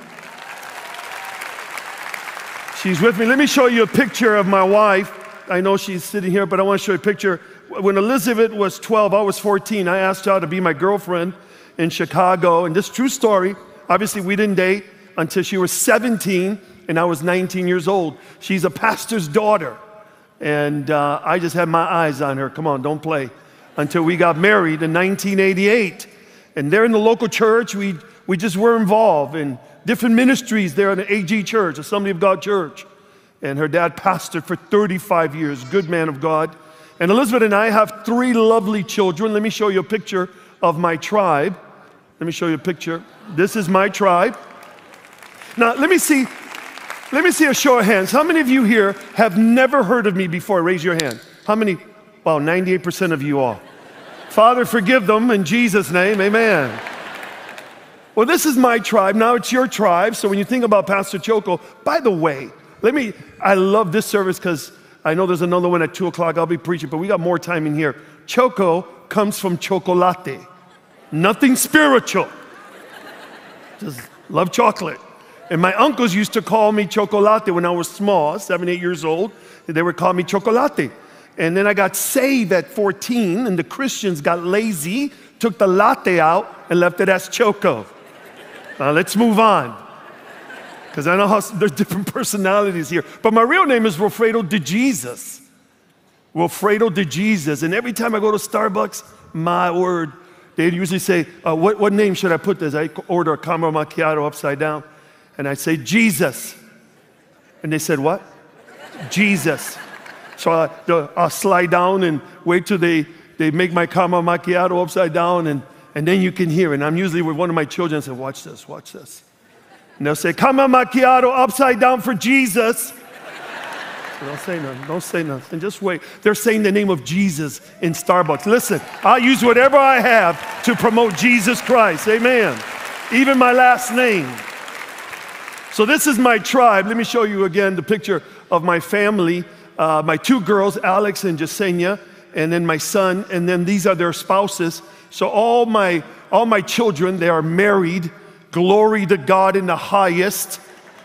She's with me. Let me show you a picture of my wife. I know she's sitting here, but I want to show you a picture. When Elizabeth was 12, I was 14. I asked her to be my girlfriend in Chicago. And this true story, obviously we didn't date until she was 17 and I was 19 years old. She's a pastor's daughter. And I just had my eyes on her. Come on, don't play. Until we got married in 1988. And there in the local church, we just were involved in different ministries there in the AG Church, Assembly of God Church. And her dad pastored for 35 years, good man of God. And Elizabeth and I have 3 lovely children. Let me show you a picture of my tribe. Let me show you a picture. This is my tribe. Now, let me see a show of hands. How many of you here have never heard of me before? Raise your hand. How many? Wow, 98% of you all. Father, forgive them in Jesus' name, amen. Well, this is my tribe. Now it's your tribe. So when you think about Pastor Choco, by the way, I love this service because I know there's another one at 2 o'clock. I'll be preaching, but we got more time in here. Choco comes from chocolate. Nothing spiritual. Just love chocolate. And my uncles used to call me chocolate when I was small, 7, 8 years old. They would call me chocolate. And then I got saved at 14, and the Christians got lazy, took the latte out, and left it as Choco. Now let's move on, because I know how there's different personalities here. But my real name is Wilfredo de Jesus. Wilfredo de Jesus. And every time I go to Starbucks, my word, they usually say, what name should I put this? I order a caramel macchiato upside down. And I'd say, Jesus. And they said, what? Jesus. So I'll slide down and wait till they make my caramel macchiato upside down, and then you can hear it. And I'm usually with one of my children and say, watch this, watch this. And they'll say, caramel macchiato upside down for Jesus. Don't say nothing, don't say nothing, just wait. They're saying the name of Jesus in Starbucks. Listen, I'll use whatever I have to promote Jesus Christ, amen. Even my last name. So this is my tribe. Let me show you again the picture of my family. My two girls, Alex and Jasenia, and then my son, and then these are their spouses. So all my children, they are married. Glory to God in the highest.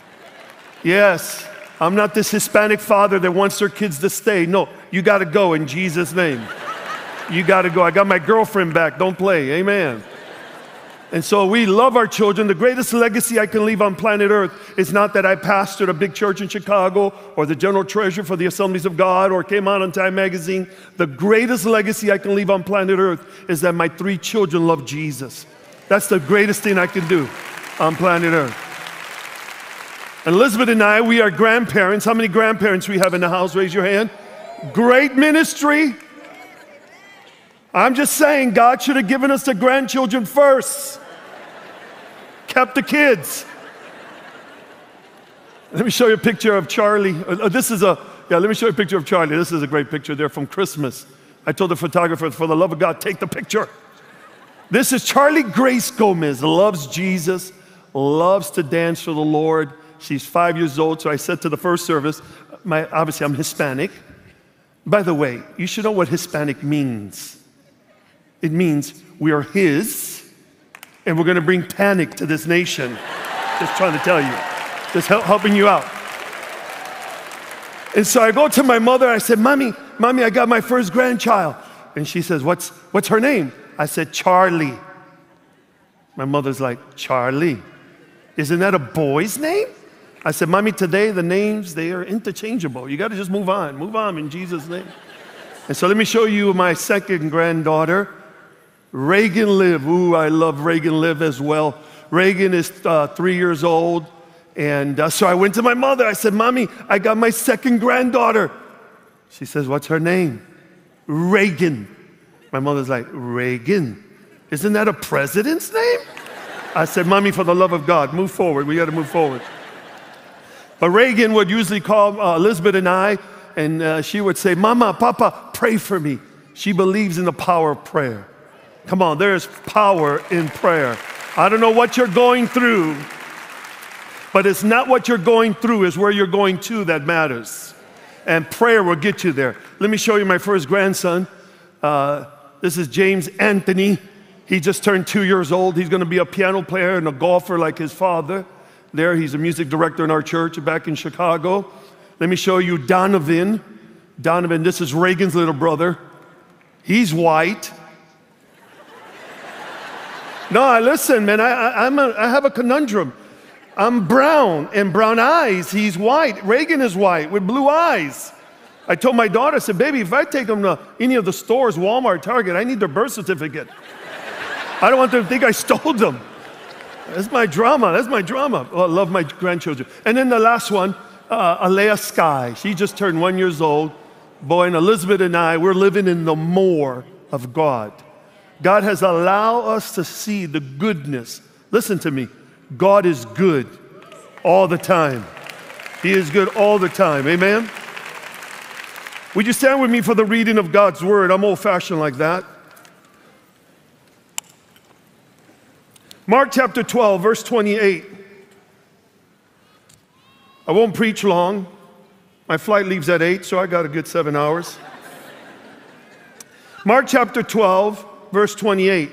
Yes. I'm not this Hispanic father that wants their kids to stay. No, you got to go in Jesus' name. You got to go. I got my girlfriend back. Don't play. Amen. And so we love our children. The greatest legacy I can leave on planet Earth is not that I pastored a big church in Chicago or the general treasurer for the Assemblies of God or came out on Time Magazine. The greatest legacy I can leave on planet Earth is that my 3 children love Jesus. That's the greatest thing I can do on planet Earth. And Elizabeth and I, we are grandparents. How many grandparents we have in the house? Raise your hand. Great ministry. I'm just saying, God should have given us the grandchildren first. Kept the kids. Let me show you a picture of Charlie. Let me show you a picture of Charlie. This is a great picture there from Christmas. I told the photographer, for the love of God, take the picture. This is Charlie Grace Gomez, loves Jesus, loves to dance for the Lord. She's 5 years old, so I said to the first service, obviously I'm Hispanic. By the way, you should know what Hispanic means. It means we are His, and we're going to bring panic to this nation. Just trying to tell you, just helping you out. And so I go to my mother, I said, Mommy, I got my first grandchild. And she says, what's her name? I said, Charlie. My mother's like, Charlie? Isn't that a boy's name? I said, Mommy, today the names, they are interchangeable. You got to just move on in Jesus' name. And so let me show you my second granddaughter, Reagan Liv. Ooh, I love Reagan Liv as well. Reagan is 3 years old. And so I went to my mother. I said, Mommy, I got my second granddaughter. She says, what's her name? Reagan. My mother's like, Reagan? Isn't that a president's name? I said, Mommy, for the love of God, move forward. We got to move forward. But Reagan would usually call Elizabeth and I, and she would say, Mama, Papa, pray for me. She believes in the power of prayer. Come on, there's power in prayer. I don't know what you're going through, but it's not what you're going through, it's where you're going to that matters. And prayer will get you there. Let me show you my first grandson. This is James Anthony. He just turned 2 years old. He's going to be a piano player and a golfer like his father. There, he's a music director in our church back in Chicago. Let me show you Donovan. Donovan, this is Reagan's little brother. He's white. No, listen, man, I have a conundrum. I'm brown and brown eyes. He's white. Reagan is white with blue eyes. I told my daughter, I said, baby, if I take them to any of the stores, Walmart, Target, I need their birth certificate. I don't want them to think I stole them. That's my drama. That's my drama. Oh, I love my grandchildren. And then the last one, Alea Sky. She just turned 1 year old. Boy, and Elizabeth and I, we're living in the more of God. God has allowed us to see the goodness. Listen to me. God is good all the time. He is good all the time. Amen? Would you stand with me for the reading of God's word? I'm old-fashioned like that. Mark chapter 12, verse 28. I won't preach long. My flight leaves at 8, so I got a good 7 hours. Mark chapter 12, verse 28.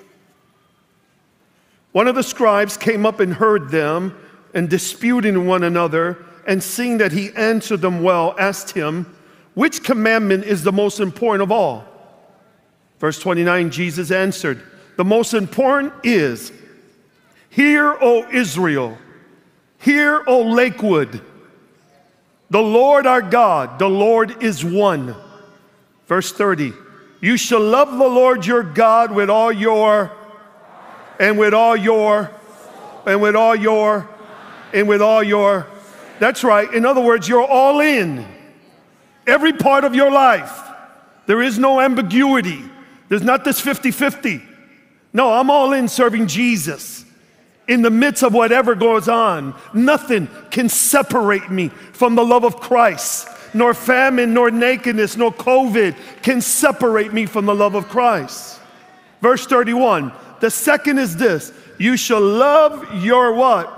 One of the scribes came up and heard them and disputing one another, and seeing that he answered them well, asked him, which commandment is the most important of all? Verse 29, Jesus answered, the most important is, hear, O Israel, hear, O Lakewood, the Lord our God, the Lord is one. Verse 30, you shall love the Lord your God with all your, and with all your, and with all your, And with all your, that's right. In other words, you're all in. Every part of your life. There is no ambiguity. There's not this 50-50. No, I'm all in serving Jesus. In the midst of whatever goes on, nothing can separate me from the love of Christ. Nor famine, nor nakedness, nor COVID can separate me from the love of Christ. Verse 31, the second is this. You shall love your what?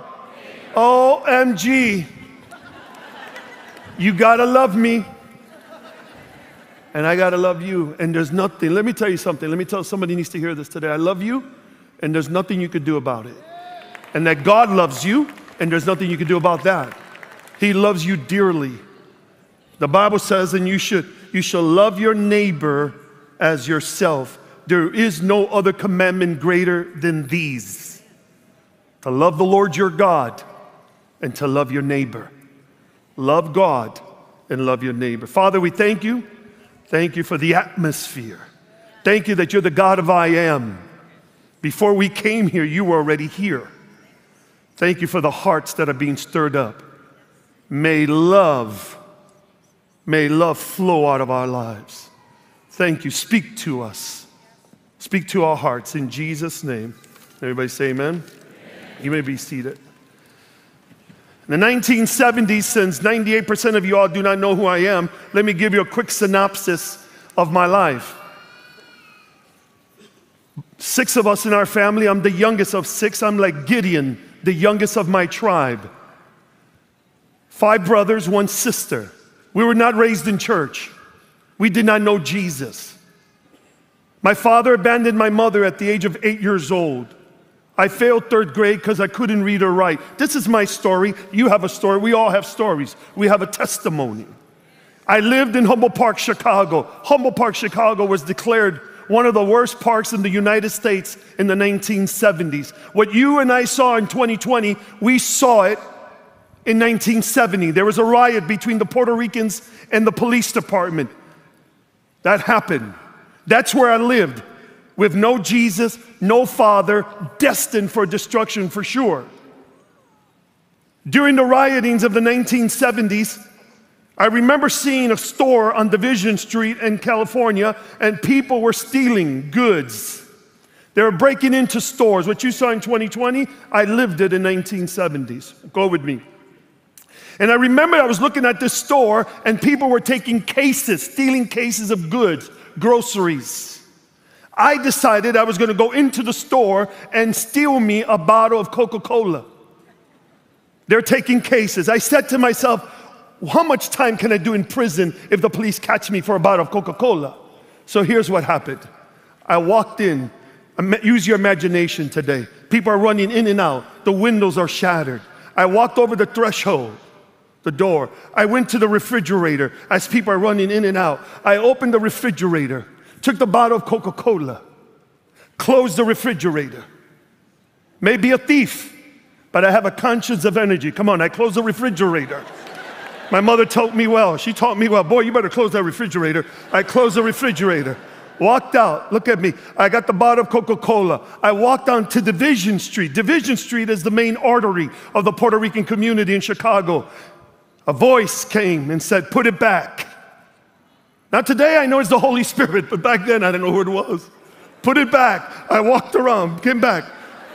OMG. You gotta love me. And I gotta love you. And there's nothing, let me tell you something. Let me tell somebody needs to hear this today. I love you, and there's nothing you could do about it. And that God loves you, and there's nothing you can do about that. He loves you dearly. The Bible says, and you shall love your neighbor as yourself. There is no other commandment greater than these. To love the Lord your God and to love your neighbor. Love God and love your neighbor. Father, we thank you. Thank you for the atmosphere. Thank you that you're the God of I am. Before we came here, you were already here. Thank you for the hearts that are being stirred up. May love flow out of our lives. Thank you. Speak to us. Speak to our hearts in Jesus' name. Everybody say amen. You may be seated. In the 1970s, since 98% of you all do not know who I am, let me give you a quick synopsis of my life. 6 of us in our family. I'm the youngest of 6. I'm like Gideon, the youngest of my tribe. 5 brothers, 1 sister. We were not raised in church. We did not know Jesus. My father abandoned my mother at the age of 8 years old. I failed 3rd grade because I couldn't read or write. This is my story. You have a story. We all have stories. We have a testimony. I lived in Humboldt Park, Chicago. Humboldt Park, Chicago was declared one of the worst parks in the United States in the 1970s. What you and I saw in 2020, we saw it in 1970. There was a riot between the Puerto Ricans and the police department. That happened. That's where I lived, with no Jesus, no Father, destined for destruction for sure. During the riotings of the 1970s, I remember seeing a store on Division Street in California, and people were stealing goods. They were breaking into stores. What you saw in 2020, I lived it in 1970s. Go with me. And I remember I was looking at this store, and people were taking cases, stealing cases of goods, groceries. I decided I was going to go into the store and steal me a bottle of Coca-Cola. They're taking cases. I said to myself, how much time can I do in prison if the police catch me for a bottle of Coca-Cola? So here's what happened. I walked in. Use your imagination today. People are running in and out. The windows are shattered. I walked over the threshold, the door. I went to the refrigerator as people are running in and out. I opened the refrigerator, took the bottle of Coca-Cola, closed the refrigerator. Maybe a thief, but I have a conscience of energy. Come on, I closed the refrigerator. My mother taught me well. She taught me well. Boy, you better close that refrigerator. I closed the refrigerator. Walked out. Look at me. I got the bottle of Coca-Cola. I walked on to Division Street. Division Street is the main artery of the Puerto Rican community in Chicago. A voice came and said, put it back. Now today I know it's the Holy Spirit, but back then I didn't know who it was. Put it back. I walked around, came back.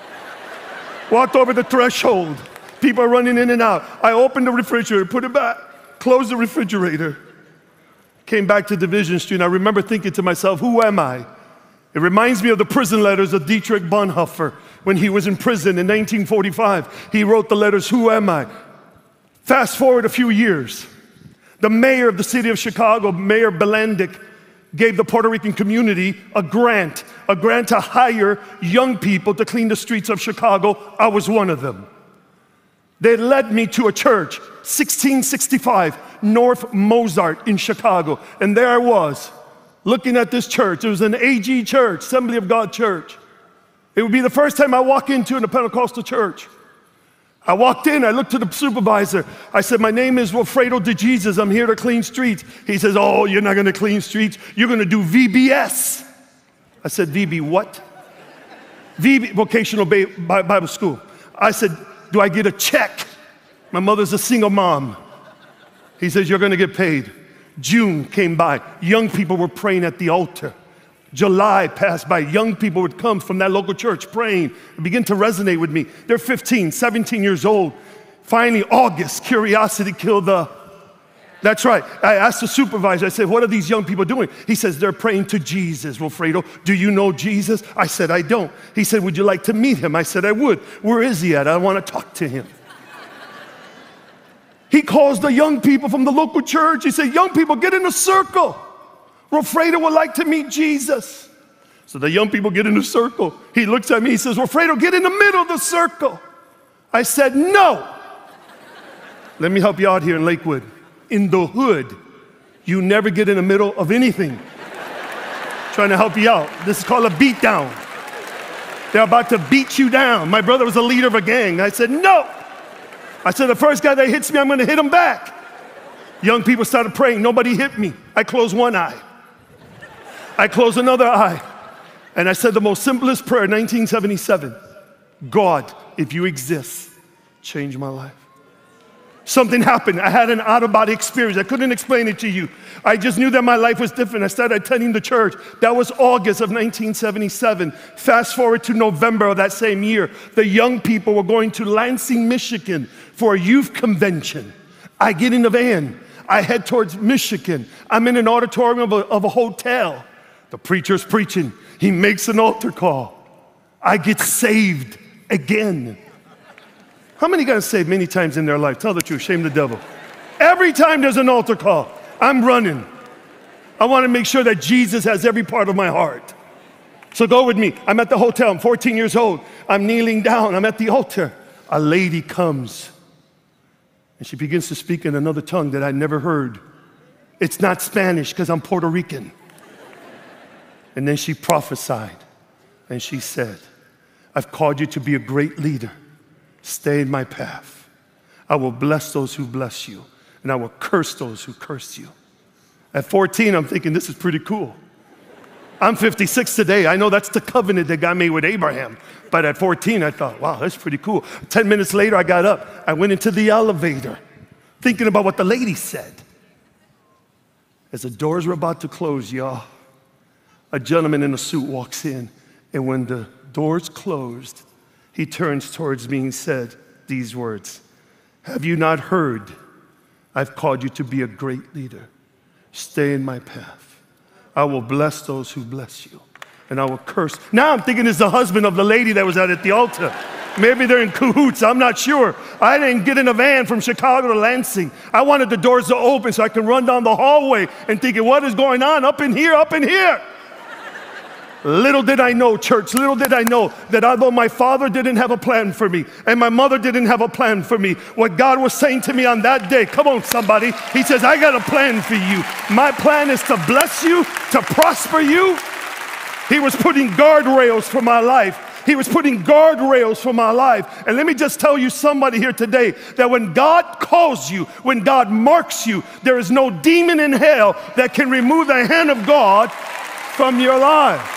Walked over the threshold. People are running in and out. I opened the refrigerator, put it back, closed the refrigerator. Came back to Division Street, and I remember thinking to myself, who am I? It reminds me of the prison letters of Dietrich Bonhoeffer when he was in prison in 1945. He wrote the letters, who am I? Fast forward a few years. The mayor of the city of Chicago, Mayor Belandic, gave the Puerto Rican community a grant to hire young people to clean the streets of Chicago. I was one of them. They led me to a church, 1665 North Mozart in Chicago. And there I was, looking at this church. It was an AG church, Assembly of God church. It would be the first time I walk into a Pentecostal church. I walked in, I looked to the supervisor. I said, my name is Wilfredo de Jesus. I'm here to clean streets. He says, oh, you're not going to clean streets. You're going to do VBS. I said, VB what? VB, Vocational Bible School. I said, do I get a check? My mother's a single mom. He says, you're going to get paid. June came by. Young people were praying at the altar. July passed by. Young people would come from that local church praying and begin to resonate with me. They're 15, 17 years old. Finally, August, curiosity killed the... That's right. I asked the supervisor, I said, what are these young people doing? He says, they're praying to Jesus, Wilfredo. Do you know Jesus? I said, I don't. He said, would you like to meet him? I said, I would. Where is he at? I want to talk to him. He calls the young people from the local church. He said, young people, get in a circle. Wilfredo would like to meet Jesus. So the young people get in a circle. He looks at me, he says, Wilfredo, get in the middle of the circle. I said, no. Let me help you out here in Lakewood. In the hood, you never get in the middle of anything. Trying to help you out. This is called a beat down. They're about to beat you down. My brother was a leader of a gang. I said, no. I said, the first guy that hits me, I'm going to hit him back. Young people started praying. Nobody hit me. I closed one eye. I closed another eye. And I said the most simplest prayer, 1977. God, if you exist, change my life. Something happened. I had an out-of-body experience. I couldn't explain it to you. I just knew that my life was different. I started attending the church. That was August of 1977. Fast forward to November of that same year. The young people were going to Lansing, Michigan for a youth convention. I get in the van. I head towards Michigan. I'm in an auditorium of a hotel. The preacher's preaching. He makes an altar call. I get saved again. How many got saved many times in their life? Tell the truth, shame the devil. Every time there's an altar call, I'm running. I want to make sure that Jesus has every part of my heart. So go with me. I'm at the hotel. I'm 14 years old. I'm kneeling down. I'm at the altar. A lady comes, and she begins to speak in another tongue that I never heard. It's not Spanish because I'm Puerto Rican. And then she prophesied, and she said, I've called you to be a great leader. Stay in my path. I will bless those who bless you, and I will curse those who curse you. At 14, I'm thinking, this is pretty cool. I'm 56 today. I know that's the covenant that God made with Abraham. But at 14, I thought, wow, that's pretty cool. 10 minutes later, I got up. I went into the elevator, thinking about what the lady said. As the doors were about to close, y'all, a gentleman in a suit walks in, and when the doors closed, he turns towards me and said these words, have you not heard? I've called you to be a great leader. Stay in my path. I will bless those who bless you, and I will curse. Now I'm thinking it's the husband of the lady that was out at the altar. Maybe they're in cahoots, I'm not sure. I didn't get in a van from Chicago to Lansing. I wanted the doors to open so I could run down the hallway and thinking, what is going on up in here, up in here? Little did I know, church, little did I know that although my father didn't have a plan for me and my mother didn't have a plan for me, what God was saying to me on that day, come on somebody, he says, I got a plan for you. My plan is to bless you, to prosper you. He was putting guardrails for my life. He was putting guardrails for my life. And let me just tell you somebody here today that when God calls you, when God marks you, there is no demon in hell that can remove the hand of God from your life.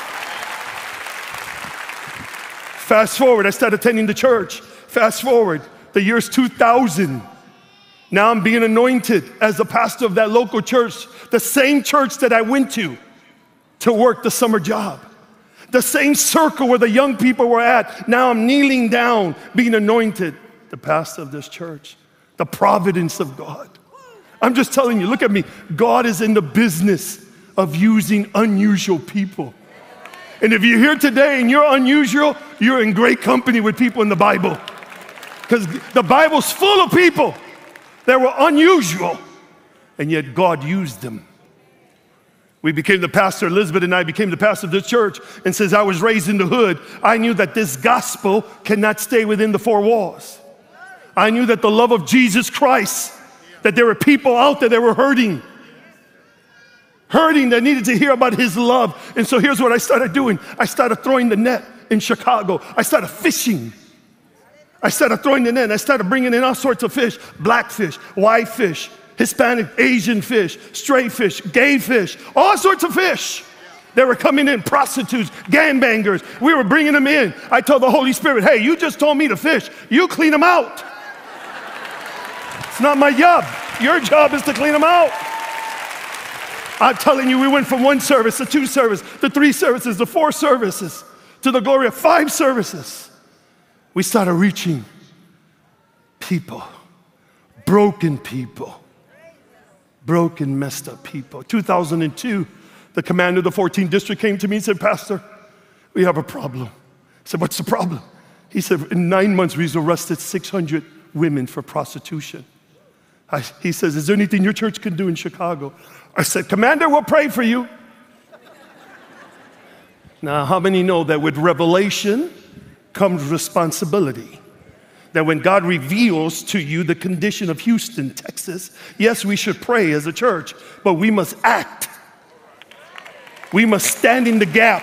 Fast forward, I started attending the church. Fast forward, the year's 2000. Now I'm being anointed as the pastor of that local church, the same church that I went to work the summer job. The same circle where the young people were at. Now I'm kneeling down, being anointed, the pastor of this church. The providence of God. I'm just telling you, look at me. God is in the business of using unusual people. And if you're here today and you're unusual, you're in great company with people in the Bible. Because the Bible's full of people that were unusual, and yet God used them. We became the pastor, Elizabeth and I became the pastor of this church, and since I was raised in the hood, I knew that this gospel cannot stay within the four walls. I knew that the love of Jesus Christ, that there were people out there that were hurting, that needed to hear about his love. And so here's what I started doing. I started throwing the net in Chicago. I started fishing. I started throwing the net, and I started bringing in all sorts of fish, black fish, white fish, Hispanic, Asian fish, stray fish, gay fish, all sorts of fish. They were coming in, prostitutes, gangbangers. We were bringing them in. I told the Holy Spirit, hey, you just told me to fish. You clean them out. It's not my job. Your job is to clean them out. I'm telling you, we went from 1 service to 2 services, to 3 services, to 4 services, to the glory of 5 services. We started reaching people, broken, messed up people. 2002, the commander of the 14th district came to me and said, Pastor, we have a problem. I said, what's the problem? He said, in 9 months, we've arrested 600 women for prostitution. He says, is there anything your church can do in Chicago? I said, Commander, we'll pray for you. Now, how many know that with revelation comes responsibility? That when God reveals to you the condition of Houston, Texas, yes, we should pray as a church, but we must act. We must stand in the gap.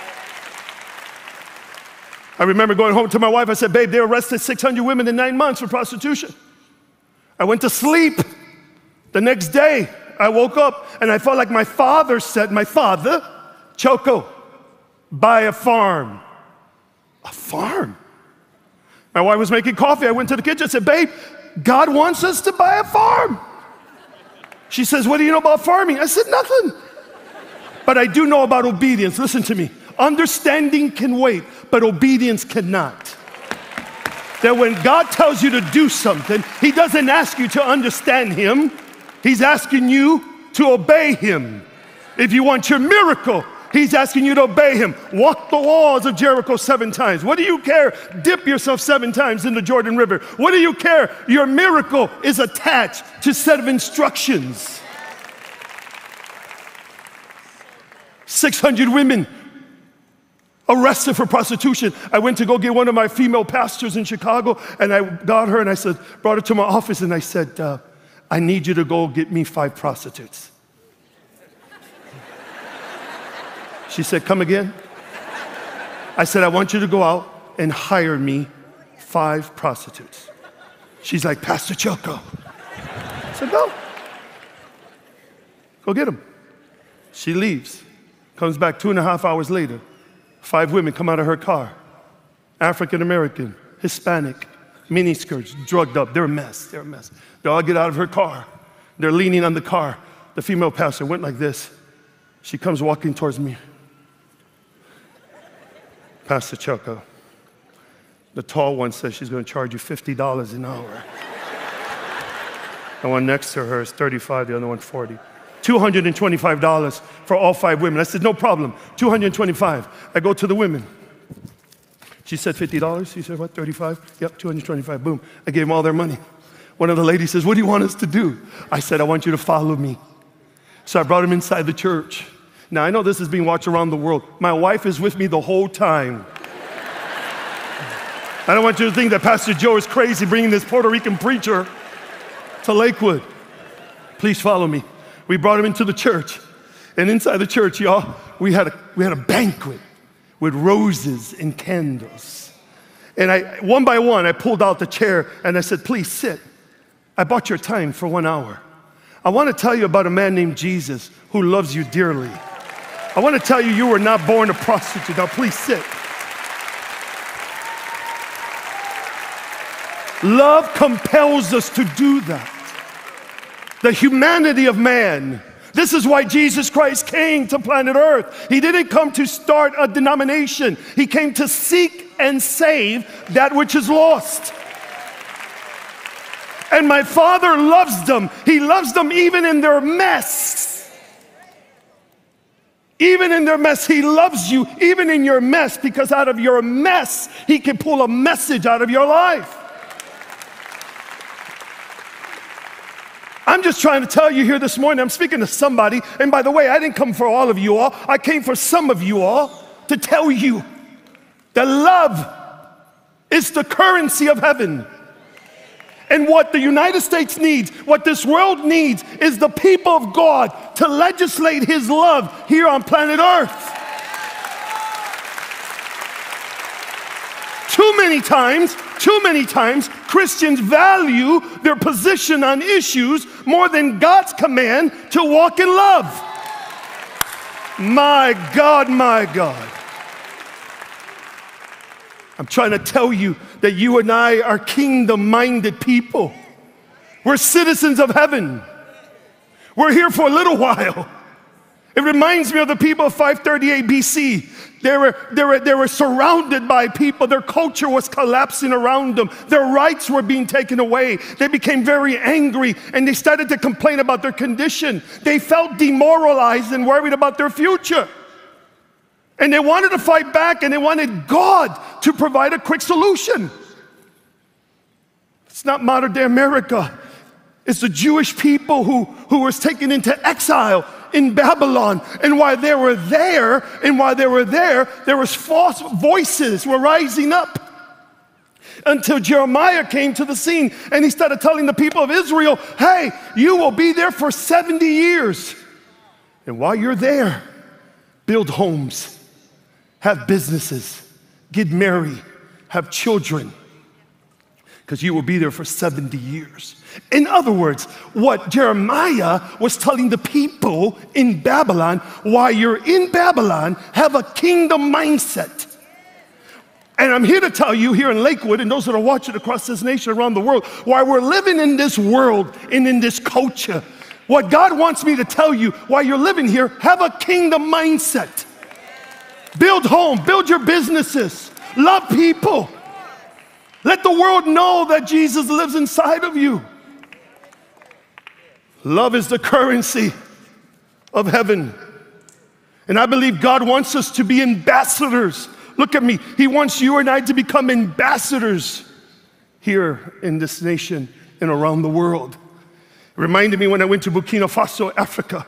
I remember going home to my wife, I said, babe, they arrested 600 women in 9 months for prostitution. I went to sleep. The next day, I woke up and I felt like my father said, Choco, buy a farm. A farm? My wife was making coffee. I went to the kitchen and said, babe, God wants us to buy a farm. She says, what do you know about farming? I said, nothing. But I do know about obedience. Listen to me. Understanding can wait, but obedience cannot. That when God tells you to do something, He doesn't ask you to understand Him. He's asking you to obey Him. If you want your miracle, He's asking you to obey Him. Walk the walls of Jericho 7 times. What do you care? Dip yourself 7 times in the Jordan River. What do you care? Your miracle is attached to a set of instructions. 600 women arrested for prostitution. I went to go get one of my female pastors in Chicago, and I got her and I said, brought her to my office, and I said, I need you to go get me 5 prostitutes. She said, come again? I said, I want you to go out and hire me 5 prostitutes. She's like, Pastor Choco. I said, go. Go get them. She leaves, comes back 2.5 hours later. 5 women come out of her car. African American, Hispanic, miniskirts, drugged up. They're a mess. They're a mess. They all get out of her car. They're leaning on the car. The female pastor went like this. She comes walking towards me. Pastor Choco, the tall one says she's going to charge you $50 an hour. The one next to her is $35, the other one $40. $225 for all 5 women. I said, no problem, $225. I go to the women. She said $50. She said, what, 35? Yep, $225, boom. I gave them all their money. One of the ladies says, what do you want us to do? I said, I want you to follow me. So I brought them inside the church. Now, I know this is being watched around the world. My wife is with me the whole time. I don't want you to think that Pastor Joe is crazy bringing this Puerto Rican preacher to Lakewood. Please follow me. We brought him into the church. And inside the church, y'all, we had a banquet with roses and candles. And one by one, I pulled out the chair and I said, please sit. I bought your time for 1 hour. I want to tell you about a man named Jesus who loves you dearly. I want to tell you, you were not born a prostitute. Now, please sit. Love compels us to do that. The humanity of man. This is why Jesus Christ came to planet Earth. He didn't come to start a denomination. He came to seek and save that which is lost. And my Father loves them. He loves them even in their mess. Even in their mess, He loves you, even in your mess, because out of your mess, He can pull a message out of your life. I'm just trying to tell you here this morning, I'm speaking to somebody, and by the way, I didn't come for all of you all, I came for some of you all to tell you that love is the currency of heaven. And what the United States needs, what this world needs, is the people of God to legislate His love here on planet Earth. Too many times, Christians value their position on issues more than God's command to walk in love. My God, my God. I'm trying to tell you that you and I are kingdom-minded people. We're citizens of heaven. We're here for a little while. It reminds me of the people of 538 BC. They were surrounded by people. Their culture was collapsing around them. Their rights were being taken away. They became very angry and they started to complain about their condition. They felt demoralized and worried about their future. And they wanted to fight back and they wanted God to provide a quick solution. It's not modern day America. It's the Jewish people who was taken into exile in Babylon. And while they were there, there was false voices were rising up. Until Jeremiah came to the scene and he started telling the people of Israel, hey, you will be there for 70 years. And while you're there, build homes, have businesses, get married, have children, because you will be there for 70 years. In other words, what Jeremiah was telling the people in Babylon, while you're in Babylon, have a kingdom mindset. And I'm here to tell you here in Lakewood, and those that are watching across this nation, around the world, while we're living in this world and in this culture, what God wants me to tell you while you're living here, have a kingdom mindset. Build home, build your businesses, love people. Let the world know that Jesus lives inside of you. Love is the currency of heaven. And I believe God wants us to be ambassadors. Look at me. He wants you and I to become ambassadors here in this nation and around the world. It reminded me when I went to Burkina Faso, Africa.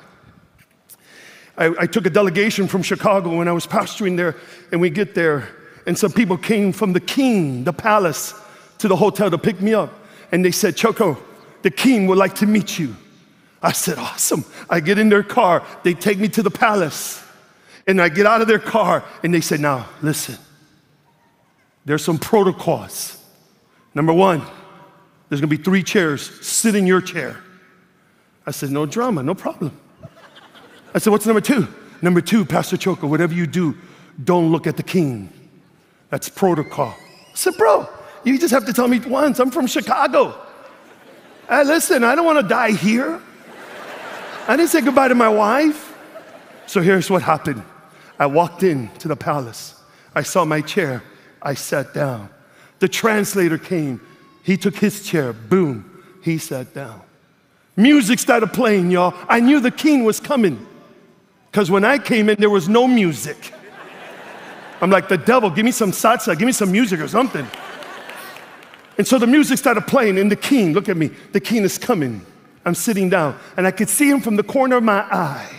I took a delegation from Chicago when I was pastoring there, and we get there, and some people came from the king, the palace, to the hotel to pick me up. And they said, Choco, the king would like to meet you. I said, awesome. I get in their car. They take me to the palace. And I get out of their car, and they said, now, listen. There's some protocols. Number one, there's going to be 3 chairs. Sit in your chair. I said, no drama, no problem. I said, what's number 2? Number 2, Pastor Choco, whatever you do, don't look at the king. That's protocol. I said, bro, you just have to tell me once. I'm from Chicago. Listen, I don't want to die here. I didn't say goodbye to my wife. So here's what happened. I walked into the palace. I saw my chair. I sat down. The translator came. He took his chair. Boom. He sat down. Music started playing, y'all. I knew the king was coming. Because when I came in, there was no music. I'm like, the devil, give me some salsa, give me some music or something. And so the music started playing, and the king, look at me, the king is coming. I'm sitting down, and I could see him from the corner of my eye.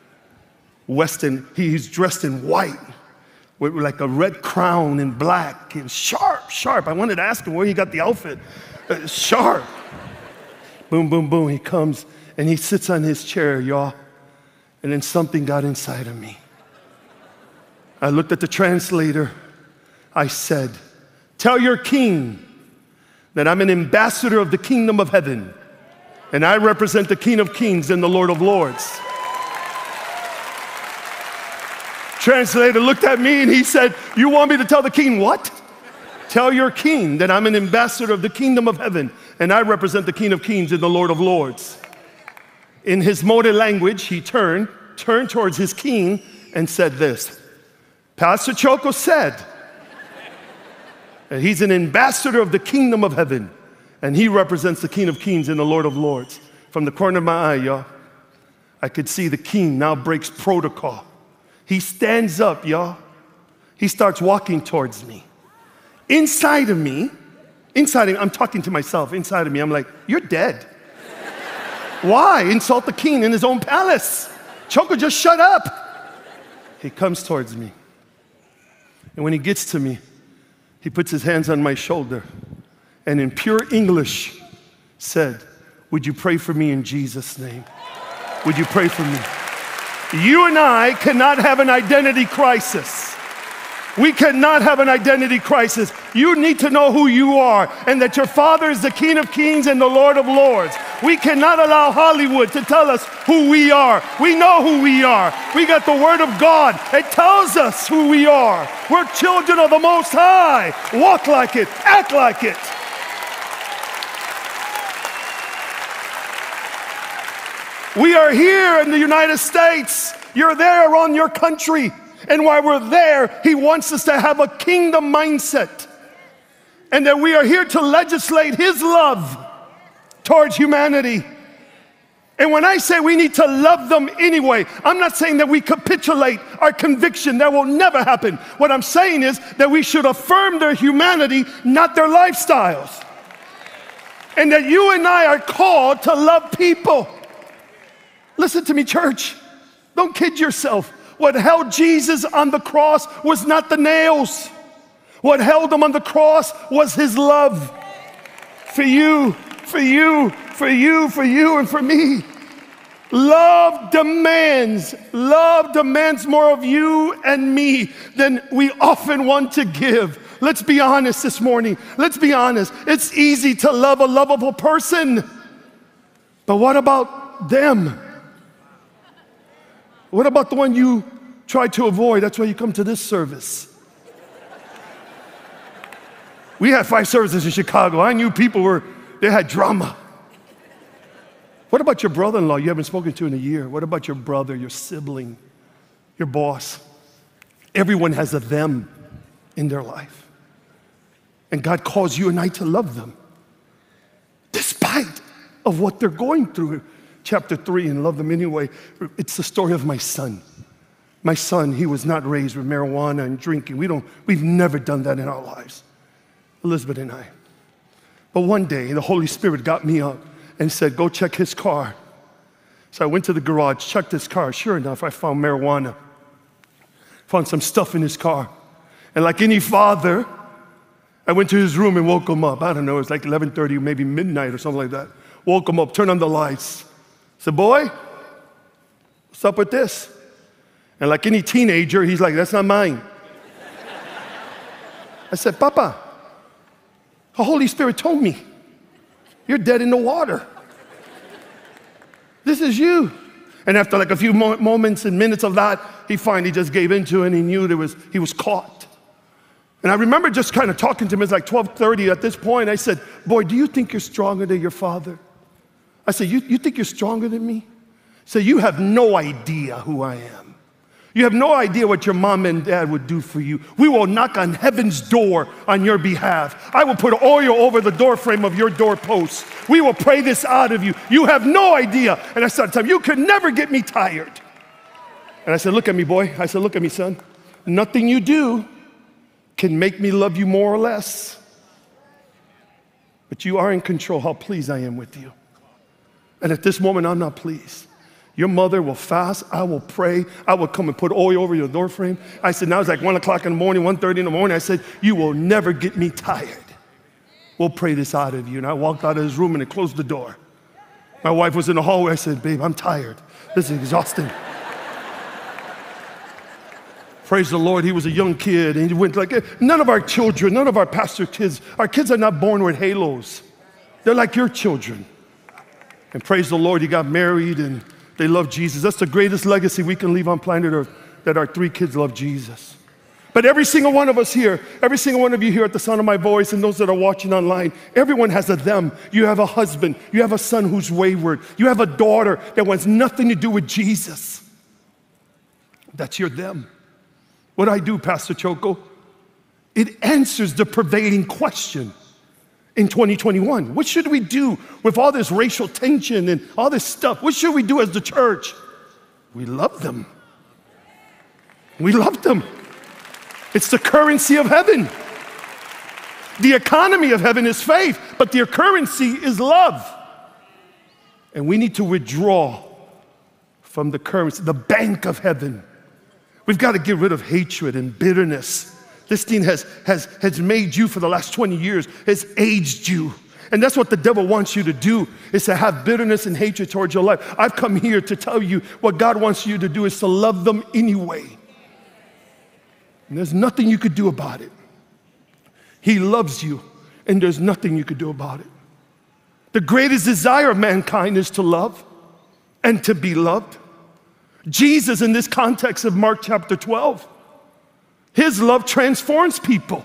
He's dressed in white, with like a red crown and black, and sharp. I wanted to ask him where he got the outfit. Sharp. Boom, boom, boom, he comes, and he sits on his chair, y'all. And then something got inside of me. I looked at the translator. I said, tell your king that I'm an ambassador of the kingdom of heaven, and I represent the King of Kings and the Lord of Lords. Translator looked at me and he said, you want me to tell the king what? Tell your king that I'm an ambassador of the kingdom of heaven, and I represent the King of Kings and the Lord of Lords. In his Mode language, he turned towards his king and said this. Pastor Choco said that he's an ambassador of the kingdom of heaven, and he represents the King of Kings and the Lord of Lords. From the corner of my eye, y'all, I could see the king now breaks protocol. He stands up, y'all. He starts walking towards me. Inside of me, I'm talking to myself. Inside of me, I'm like, you're dead. Why insult the king in his own palace? Choco, just shut up. He comes towards me. And when he gets to me, he puts his hands on my shoulder and in pure English said, would you pray for me in Jesus' name? Would you pray for me? You and I cannot have an identity crisis. We cannot have an identity crisis. You need to know who you are and that your Father is the King of Kings and the Lord of Lords. We cannot allow Hollywood to tell us who we are. We know who we are. We got the Word of God. It tells us who we are. We're children of the Most High. Walk like it. Act like it. We are here in the United States. You're there on your country. And while we're there, he wants us to have a kingdom mindset. And that we are here to legislate his love towards humanity. And when I say we need to love them anyway, I'm not saying that we capitulate our conviction. That will never happen. What I'm saying is that we should affirm their humanity, not their lifestyles. And that you and I are called to love people. Listen to me, church. Don't kid yourself. What held Jesus on the cross was not the nails. What held him on the cross was his love for you, for you, for you, for you, and for me. Love demands more of you and me than we often want to give. Let's be honest this morning. Let's be honest. It's easy to love a lovable person. But what about them? What about the one you try to avoid? That's why you come to this service. We had 5 services in Chicago. I knew people they had drama. What about your brother-in-law you haven't spoken to in a year? What about your brother, your sibling, your boss? Everyone has a them in their life. And God calls you and I to love them, despite of what they're going through. Chapter 3, and love them anyway. It's the story of my son. My son, he was not raised with marijuana and drinking. We've never done that in our lives, Elizabeth and I. But one day, the Holy Spirit got me up and said, go check his car. So I went to the garage, checked his car. Sure enough, I found marijuana. Found some stuff in his car. And like any father, I went to his room and woke him up. I don't know, it was like 11:30, maybe midnight or something like that. Woke him up, turned on the lights. Said, boy, what's up with this? And like any teenager, he's like, that's not mine. I said, Papa, the Holy Spirit told me, you're dead in the water. This is you. And after like a few moments and minutes of that, he finally just gave into it and he knew he was caught. And I remember just kind of talking to him. It's like 12:30 at this point. I said, boy, do you think you're stronger than your father? I said, you think you're stronger than me? So you have no idea who I am. You have no idea what your mom and dad would do for you. We will knock on heaven's door on your behalf. I will put oil over the doorframe of your doorpost. We will pray this out of you. You have no idea. And I started telling him, you could never get me tired. And I said, look at me, boy. I said, look at me, son. Nothing you do can make me love you more or less. But you are in control how pleased I am with you. And at this moment, I'm not pleased. Your mother will fast. I will pray. I will come and put oil over your doorframe. I said, now it's like 1 o'clock in the morning, 1:30 in the morning. I said, you will never get me tired. We'll pray this out of you. And I walked out of his room and I closed the door. My wife was in the hallway. I said, babe, I'm tired. This is exhausting. Praise the Lord, he was a young kid. And he went like, none of our children, none of our pastor kids, our kids are not born with halos. They're like your children. And praise the Lord, he got married and they love Jesus. That's the greatest legacy we can leave on planet Earth, that our 3 kids love Jesus. But every single one of us here, every single one of you here at the sound of my voice and those that are watching online, everyone has a them. You have a husband. You have a son who's wayward. You have a daughter that wants nothing to do with Jesus. That's your them. What do I do, Pastor Choco? It answers the pervading question in 2021. What should we do with all this racial tension and all this stuff? What should we do as the church? We love them. We love them. It's the currency of heaven. The economy of heaven is faith, but their currency is love. And we need to withdraw from the currency, the bank of heaven. We've got to get rid of hatred and bitterness. This thing has made you for the last 20 years, has aged you. And that's what the devil wants you to do, is to have bitterness and hatred towards your life. I've come here to tell you what God wants you to do is to love them anyway. And there's nothing you could do about it. He loves you, and there's nothing you could do about it. The greatest desire of mankind is to love and to be loved. Jesus, in this context of Mark chapter 12, his love transforms people.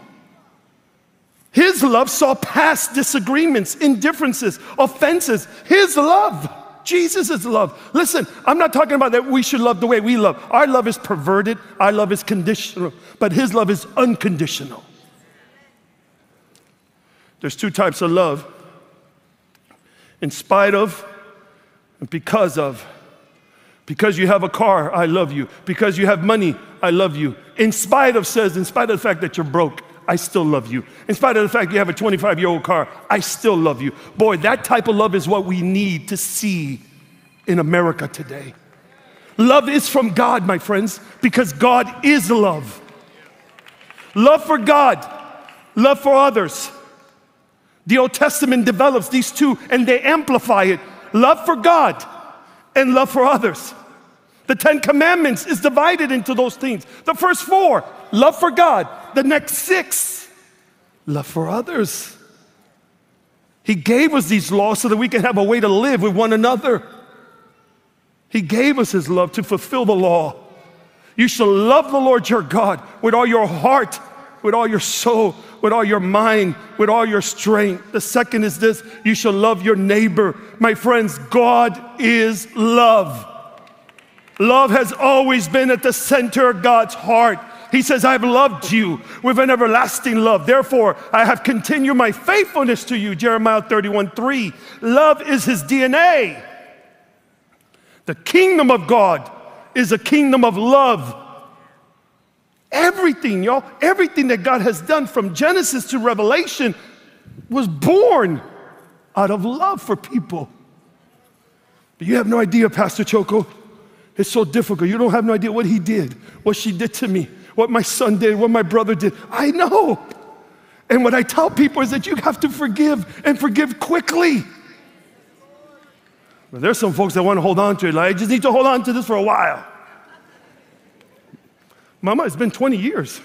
His love saw past disagreements, indifferences, offenses. His love Jesus is love. Listen, I'm not talking about that we should love the way we love. Our love is perverted. Our love is conditional. But his love is unconditional. There's two types of love. In spite of and because of. Because you have a car, I love you. Because you have money, I love you. In spite of says, in spite of the fact that you're broke, I still love you. In spite of the fact you have a 25-year-old car, I still love you. Boy, that type of love is what we need to see in America today. Love is from God, my friends, because God is love. Love for God, love for others. The Old Testament develops these two and they amplify it. Love for God and love for others. The Ten Commandments is divided into those things. The first 4, love for God. The next 6, love for others. He gave us these laws so that we can have a way to live with one another. He gave us his love to fulfill the law. You shall love the Lord your God with all your heart, with all your soul, with all your mind, with all your strength. The second is this, you shall love your neighbor. My friends, God is love. Love has always been at the center of God's heart. He says, I've loved you with an everlasting love. Therefore, I have continued my faithfulness to you. Jeremiah 31:3. Love is his DNA. The kingdom of God is a kingdom of love. Everything, y'all, everything that God has done from Genesis to Revelation was born out of love for people. But you have no idea, Pastor Choco. It's so difficult. You don't have no idea what he did, what she did to me, what my son did, what my brother did. I know. And what I tell people is that you have to forgive and forgive quickly. But there's some folks that want to hold on to it. Like, I just need to hold on to this for a while. Mama, it's been 20 years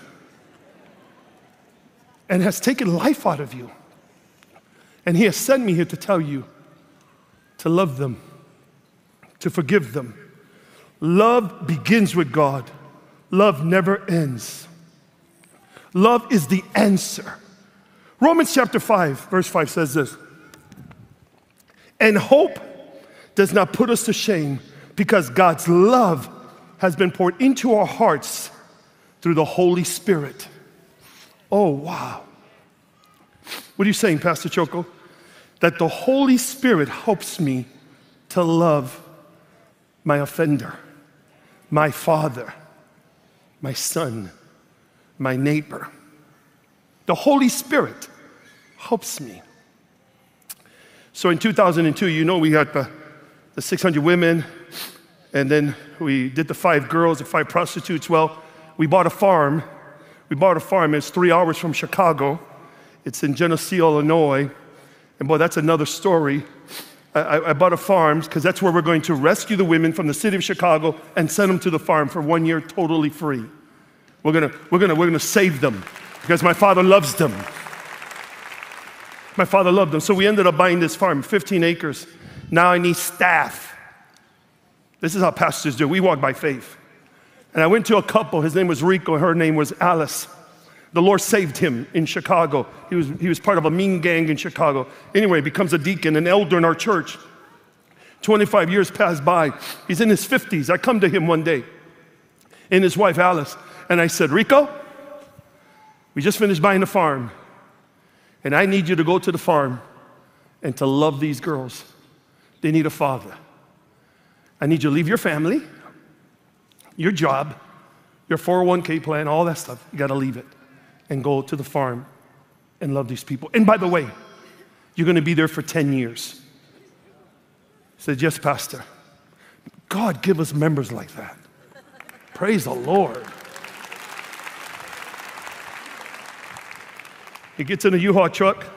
and has taken life out of you. And he has sent me here to tell you to love them, to forgive them. Love begins with God. Love never ends. Love is the answer. Romans chapter 5, verse 5 says this. And hope does not put us to shame because God's love has been poured into our hearts through the Holy Spirit. Oh, wow. What are you saying, Pastor Choco? That the Holy Spirit helps me to love my offender, my father, my son, my neighbor. The Holy Spirit helps me. So in 2002, you know, we had the 600 women, and then we did the 5 girls, the 5 prostitutes. Well, we bought a farm. It's 3 hours from Chicago. It's in Genesee, Illinois. And boy, that's another story. I bought a farm because that's where we're going to rescue the women from the city of Chicago and send them to the farm for 1 year totally free. We're gonna save them because my father loves them. My father loved them. So we ended up buying this farm, 15 acres. Now I need staff. This is how pastors do. We walk by faith. And I went to a couple. His name was Rico. Her name was Alice. The Lord saved him in Chicago. He was part of a mean gang in Chicago. Anyway, he becomes a deacon, an elder in our church. 25 years pass by. He's in his 50s. I come to him one day and his wife Alice. And I said, Rico, we just finished buying the farm. And I need you to go to the farm and to love these girls. They need a father. I need you to leave your family, your job, your 401k plan, all that stuff. You got to leave it and go to the farm and love these people. And by the way, you're going to be there for 10 years. I said, yes, Pastor. God, give us members like that. Praise the Lord. He gets in a U-Haul truck,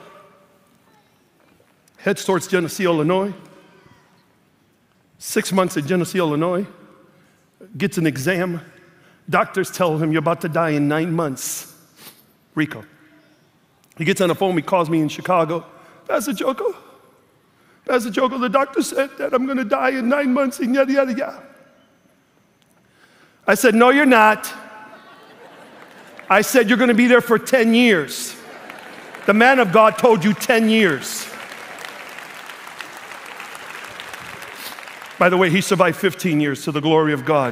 heads towards Genesee, Illinois. 6 months in Genesee, Illinois. Gets an exam. Doctors tell him, you're about to die in 9 months. Rico. He gets on the phone, he calls me in Chicago. Pastor Choco, the doctor said that I'm going to die in 9 months and yada, yada, yada. I said, no, you're not. I said, you're going to be there for 10 years. The man of God told you 10 years. By the way, he survived 15 years to the glory of God.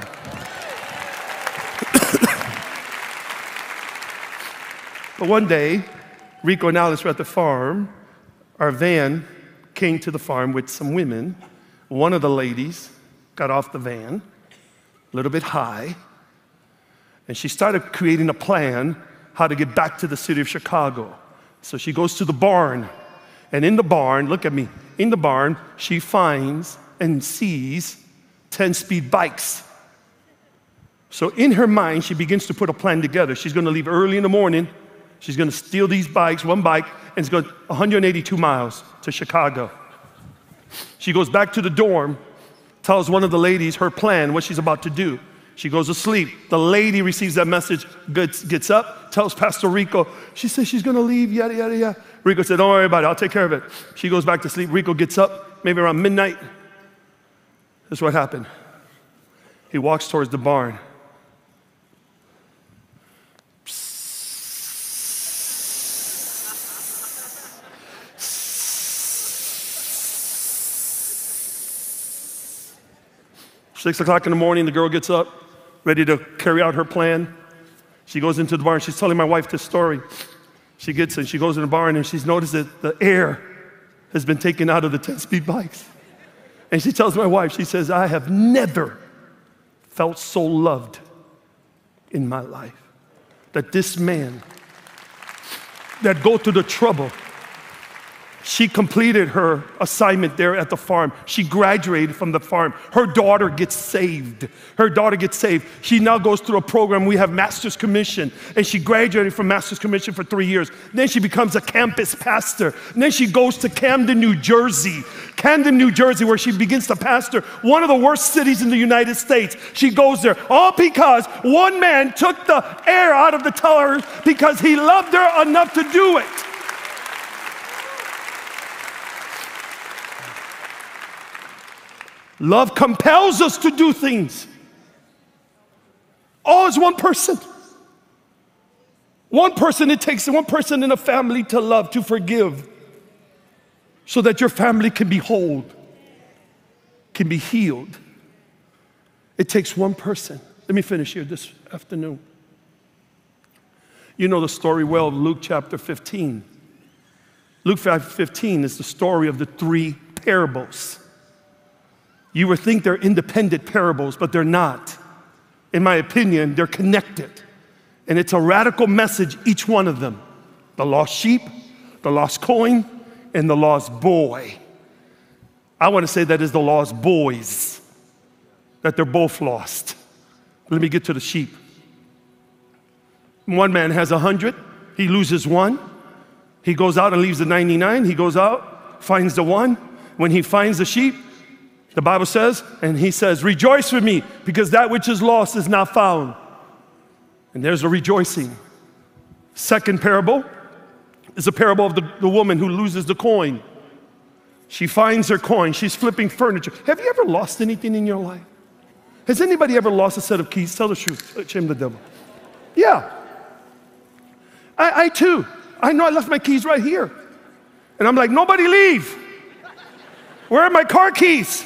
But one day, Rico and Alice were at the farm. Our van came to the farm with some women. One of the ladies got off the van, a little bit high, and she started creating a plan how to get back to the city of Chicago. So she goes to the barn, and in the barn, look at me, in the barn, she finds and sees 10-speed bikes. So in her mind, she begins to put a plan together. She's gonna leave early in the morning. She's gonna steal these bikes, one bike, and it's going 182 miles to Chicago. She goes back to the dorm, tells one of the ladies her plan, what she's about to do. She goes to sleep. The lady receives that message, gets up, tells Pastor Rico, she says she's gonna leave, yada, yada, yada. Rico said, don't worry about it, I'll take care of it. She goes back to sleep. Rico gets up, maybe around midnight. This is what happened. He walks towards the barn. Six o'clock in the morning, the girl gets up, ready to carry out her plan. She goes into the barn. She's telling my wife this story. She gets in, she goes in the barn, and she's noticed that the air has been taken out of the 10-speed bikes. And she tells my wife, she says, I have never felt so loved in my life. That this man, that go through the trouble, she completed her assignment there at the farm. She graduated from the farm. Her daughter gets saved. Her daughter gets saved. She now goes through a program. We have Master's Commission, and she graduated from Master's Commission for 3 years. Then she becomes a campus pastor. And then she goes to Camden, New Jersey. Camden, New Jersey, where she begins to pastor one of the worst cities in the United States. She goes there, all because one man took the air out of the tires because he loved her enough to do it. Love compels us to do things. All is one person. One person, it takes one person in a family to love, to forgive, so that your family can be whole, can be healed. It takes one person. Let me finish here this afternoon. You know the story well of Luke chapter 15. Luke 15 is the story of the 3 parables. You would think they're independent parables, but they're not. In my opinion, they're connected. And it's a radical message, each one of them. The lost sheep, the lost coin, and the lost boy. I want to say that is the lost boys, that they're both lost. Let me get to the sheep. One man has 100, he loses 1. He goes out and leaves the 99. He goes out, finds the 1. When he finds the sheep, the Bible says, and he says, rejoice with me, because that which is lost is now found. And there's a rejoicing. Second parable is a parable of the woman who loses the coin. She finds her coin. She's flipping furniture. Have you ever lost anything in your life? Has anybody ever lost a set of keys? Tell the truth. Shame the devil. Yeah. I too. I know I left my keys right here. And I'm like, nobody leave. Where are my car keys?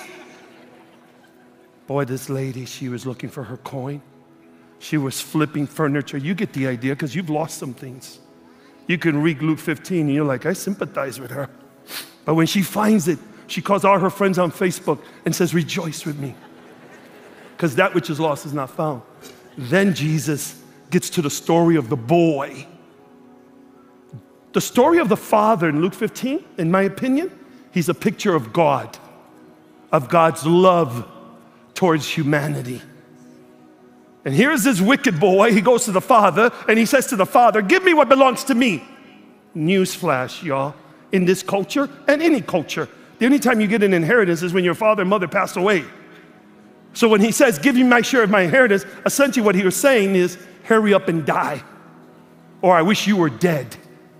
Boy, this lady, she was looking for her coin. She was flipping furniture. You get the idea because you've lost some things. You can read Luke 15 and you're like, I sympathize with her. But when she finds it, she calls all her friends on Facebook and says, rejoice with me. Because that which is lost is not found. Then Jesus gets to the story of the boy. The story of the father in Luke 15, in my opinion, he's a picture of God, of God's love towards humanity. And here's this wicked boy. He goes to the father and he says to the father, give me what belongs to me. Newsflash, y'all. In this culture and any culture, the only time you get an inheritance is when your father and mother pass away. So when he says, give me my share of my inheritance, essentially what he was saying is, hurry up and die. Or I wish you were dead.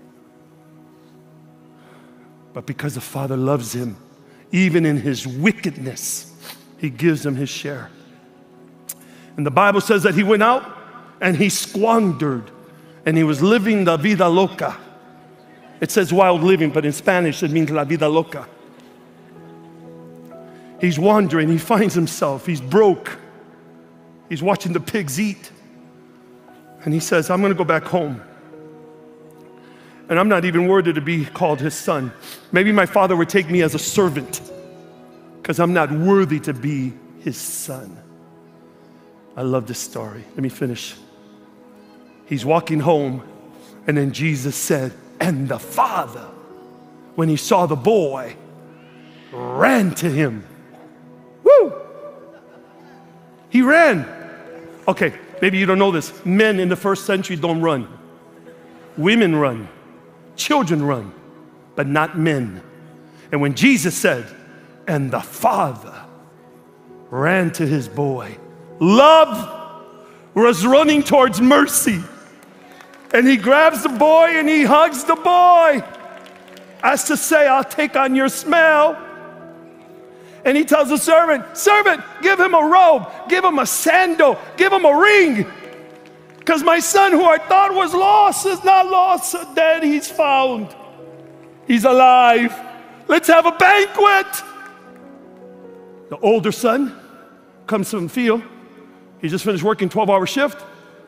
But because the father loves him, even in his wickedness, he gives him his share. And the Bible says that he went out and he squandered and he was living la vida loca. It says wild living, but in Spanish it means la vida loca. He's wandering. He finds himself. He's broke. He's watching the pigs eat. And he says, I'm going to go back home. And I'm not even worthy to be called his son. Maybe my father would take me as a servant because I'm not worthy to be his son. I love this story. Let me finish. He's walking home, and then Jesus said, and the father, when he saw the boy, ran to him. Woo! He ran. Okay, maybe you don't know this. Men in the first century don't run. Women run. Children run, but not men. And when Jesus said, and the father ran to his boy, love was running towards mercy. And he grabs the boy and he hugs the boy as to say, I'll take on your smell. And he tells the servant, servant, give him a robe, give him a sandal, give him a ring. Because my son who I thought was lost is not lost, dead, he's found. He's alive. Let's have a banquet. The older son comes from the field. He just finished working 12-hour shift.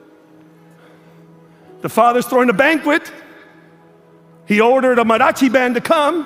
The father's throwing a banquet. He ordered a mariachi band to come.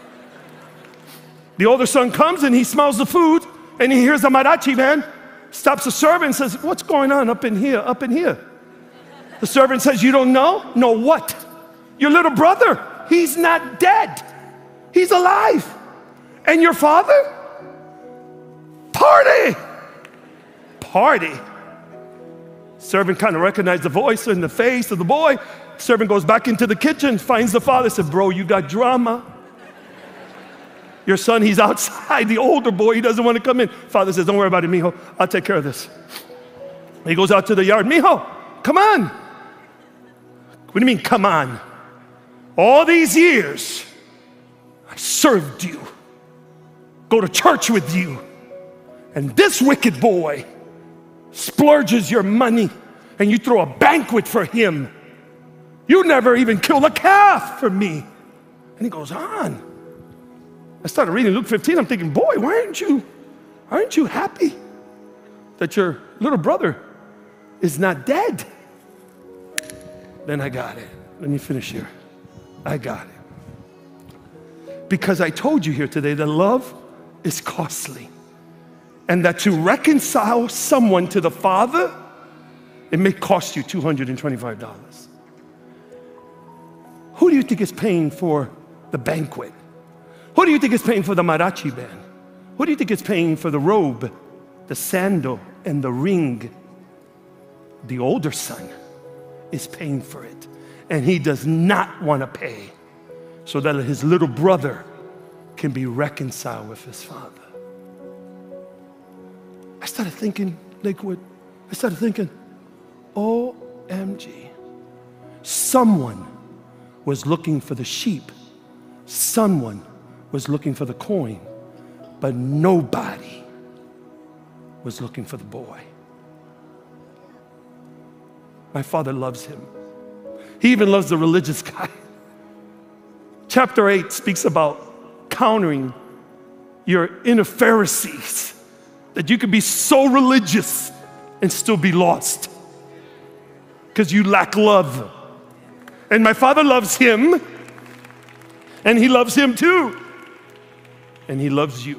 The older son comes and he smells the food and he hears the mariachi band, stops the servant and says, what's going on up in here, up in here? The servant says, you don't know? Know what? Your little brother, he's not dead. He's alive. And your father? Party! Party. Servant kind of recognized the voice in the face of the boy. Servant goes back into the kitchen, finds the father, said, bro, you got drama. Your son, he's outside. The older boy, he doesn't want to come in. Father says, don't worry about it, mijo. I'll take care of this. He goes out to the yard. Mijo, come on. What do you mean, come on? All these years, I served you. Go to church with you. And this wicked boy splurges your money and you throw a banquet for him. You never even killed a calf for me. And he goes on. I started reading Luke 15. I'm thinking, boy, why aren't you happy that your little brother is not dead? Then I got it. Let me finish here. I got it. Because I told you here today that love is costly. And that to reconcile someone to the Father, it may cost you $225. Who do you think is paying for the banquet? Who do you think is paying for the mariachi band? Who do you think is paying for the robe, the sandal, and the ring? The older son is paying for it. And he does not want to pay so that his little brother can be reconciled with his father. I started thinking, Lakewood, OMG. Someone was looking for the sheep. Someone was looking for the coin, but nobody was looking for the boy. My father loves him. He even loves the religious guy. Chapter 8 speaks about countering your inner Pharisees, that you can be so religious and still be lost because you lack love. And my father loves him, and he loves him too. And he loves you.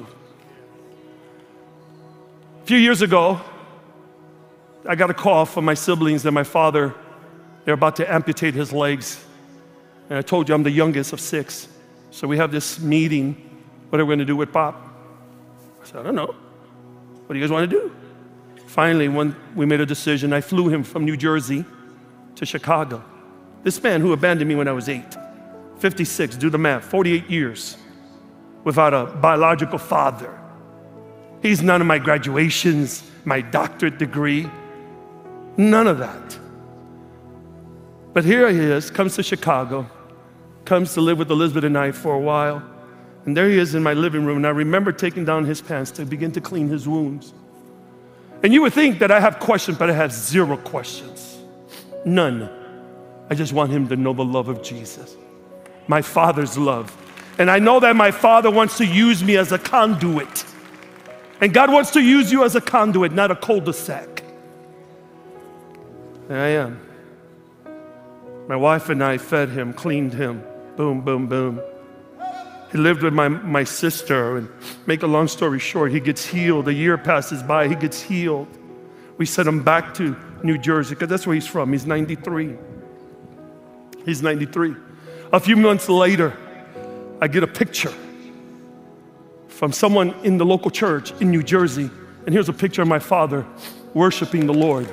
A few years ago, I got a call from my siblings that my father, they're about to amputate his legs. And I told you I'm the youngest of 6. So we have this meeting. What are we going to do with Pop? I said, I don't know. What do you guys want to do? Finally, when we made a decision, I flew him from New Jersey to Chicago. This man who abandoned me when I was 8, 56, do the math, 48 years without a biological father. He's none of my graduations, my doctorate degree, none of that. But here he is, comes to Chicago, comes to live with Elizabeth and I for a while. And there he is in my living room, and I remember taking down his pants to begin to clean his wounds. And you would think that I have questions, but I have 0 questions. None. I just want him to know the love of Jesus, my Father's love. And I know that my Father wants to use me as a conduit And God wants to use you as a conduit, not a cul-de-sac. There I am. My wife and I fed him, cleaned him. Boom, boom, boom. He lived with my sister, and make a long story short, he gets healed. A year passes by, he gets healed. We sent him back to New Jersey, because that's where he's from. He's 93. He's 93. A few months later, I get a picture from someone in the local church in New Jersey, and here's a picture of my father worshiping the Lord.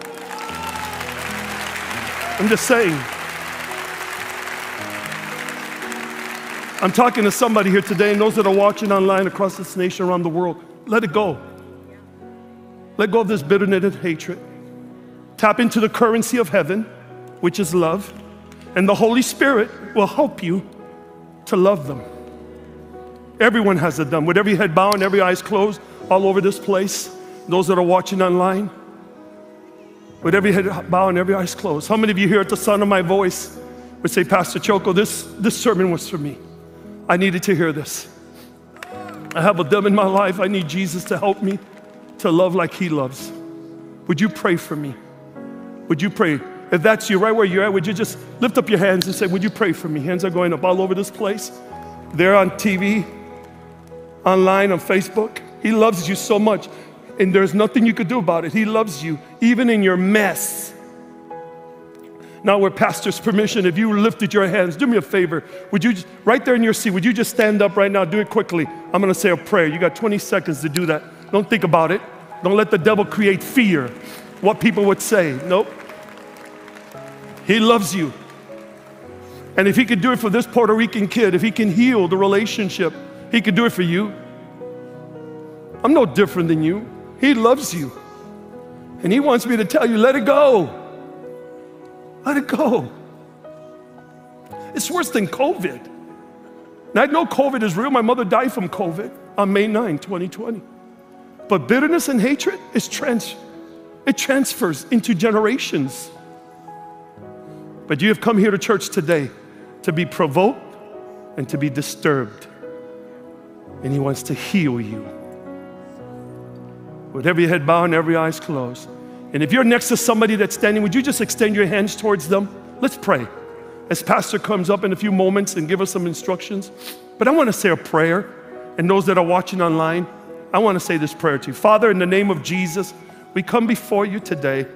I'm just saying. I'm talking to somebody here today, and those that are watching online across this nation, around the world, let it go. Let go of this bitterness and hatred. Tap into the currency of heaven, which is love, and the Holy Spirit will help you to love them. Everyone has it done. With every head bowed and every eyes closed all over this place, those that are watching online, with every head bowed and every eyes closed. How many of you here at the sound of my voice would say, Pastor Choco, this sermon was for me. I needed to hear this. I have a devil in my life. I need Jesus to help me to love like he loves. Would you pray for me? Would you pray? If that's you, right where you're at, would you just lift up your hands and say, would you pray for me? Hands are going up all over this place. They're on TV, online, on Facebook. He loves you so much, and there's nothing you could do about it. He loves you, even in your mess. Now, with pastor's permission, if you lifted your hands, do me a favor. Would you, right there in your seat, would you just stand up right now? Do it quickly. I'm going to say a prayer. You got 20 seconds to do that. Don't think about it. Don't let the devil create fear, what people would say. Nope. He loves you. And if he could do it for this Puerto Rican kid, if he can heal the relationship, he could do it for you. I'm no different than you. He loves you. And he wants me to tell you, let it go. Let it go. It's worse than COVID. Now, I know COVID is real. My mother died from COVID on May 9, 2020. But bitterness and hatred, it transfers into generations. But you have come here to church today to be provoked and to be disturbed. And he wants to heal you. With every head bowed and every eyes closed. And if you're next to somebody that's standing, would you just extend your hands towards them? Let's pray. As Pastor comes up in a few moments and give us some instructions. But I want to say a prayer. And those that are watching online, I want to say this prayer to you. Father, in the name of Jesus, we come before you today.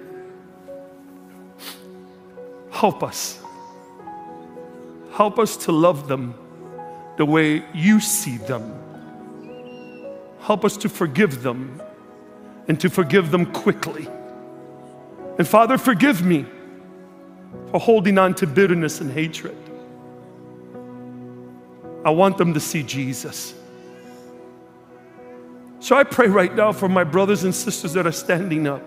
Help us. Help us to love them the way you see them. Help us to forgive them and to forgive them quickly. And Father, forgive me for holding on to bitterness and hatred. I want them to see Jesus. So I pray right now for my brothers and sisters that are standing up,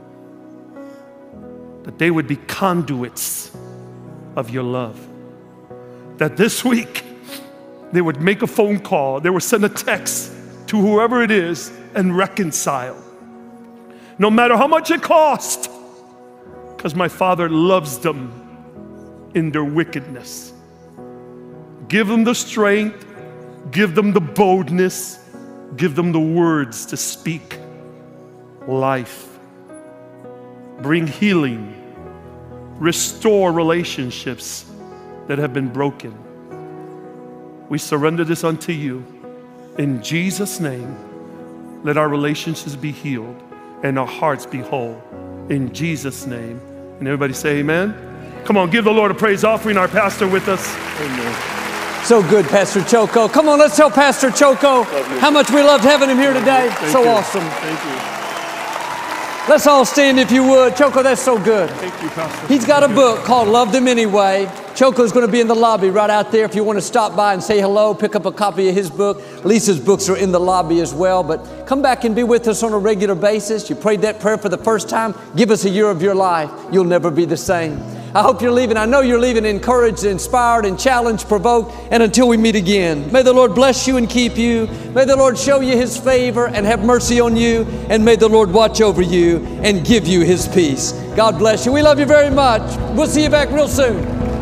that they would be conduits of your love. That this week, they would make a phone call, they would send a text to whoever it is and reconcile. No matter how much it costs, because my Father loves them in their wickedness. Give them the strength, give them the boldness, give them the words to speak life. Bring healing, restore relationships that have been broken. We surrender this unto you. In Jesus' name, let our relationships be healed and our hearts be whole. In Jesus' name. And everybody say amen. Come on, give the Lord a praise offering. Our pastor with us. Amen. So good, Pastor Choco. Come on, let's tell Pastor Choco how much we loved having him here today. So awesome. Thank you. Let's all stand if you would. Choco, that's so good. Thank you, Pastor. He's got a book called Love Them Anyway. Choco's going to be in the lobby right out there. If you want to stop by and say hello, pick up a copy of his book. Lisa's books are in the lobby as well. But come back and be with us on a regular basis. You prayed that prayer for the first time. Give us a year of your life. You'll never be the same. I hope you're leaving. I know you're leaving encouraged, inspired, and challenged, provoked. And until we meet again, may the Lord bless you and keep you. May the Lord show you His favor and have mercy on you. And may the Lord watch over you and give you His peace. God bless you. We love you very much. We'll see you back real soon.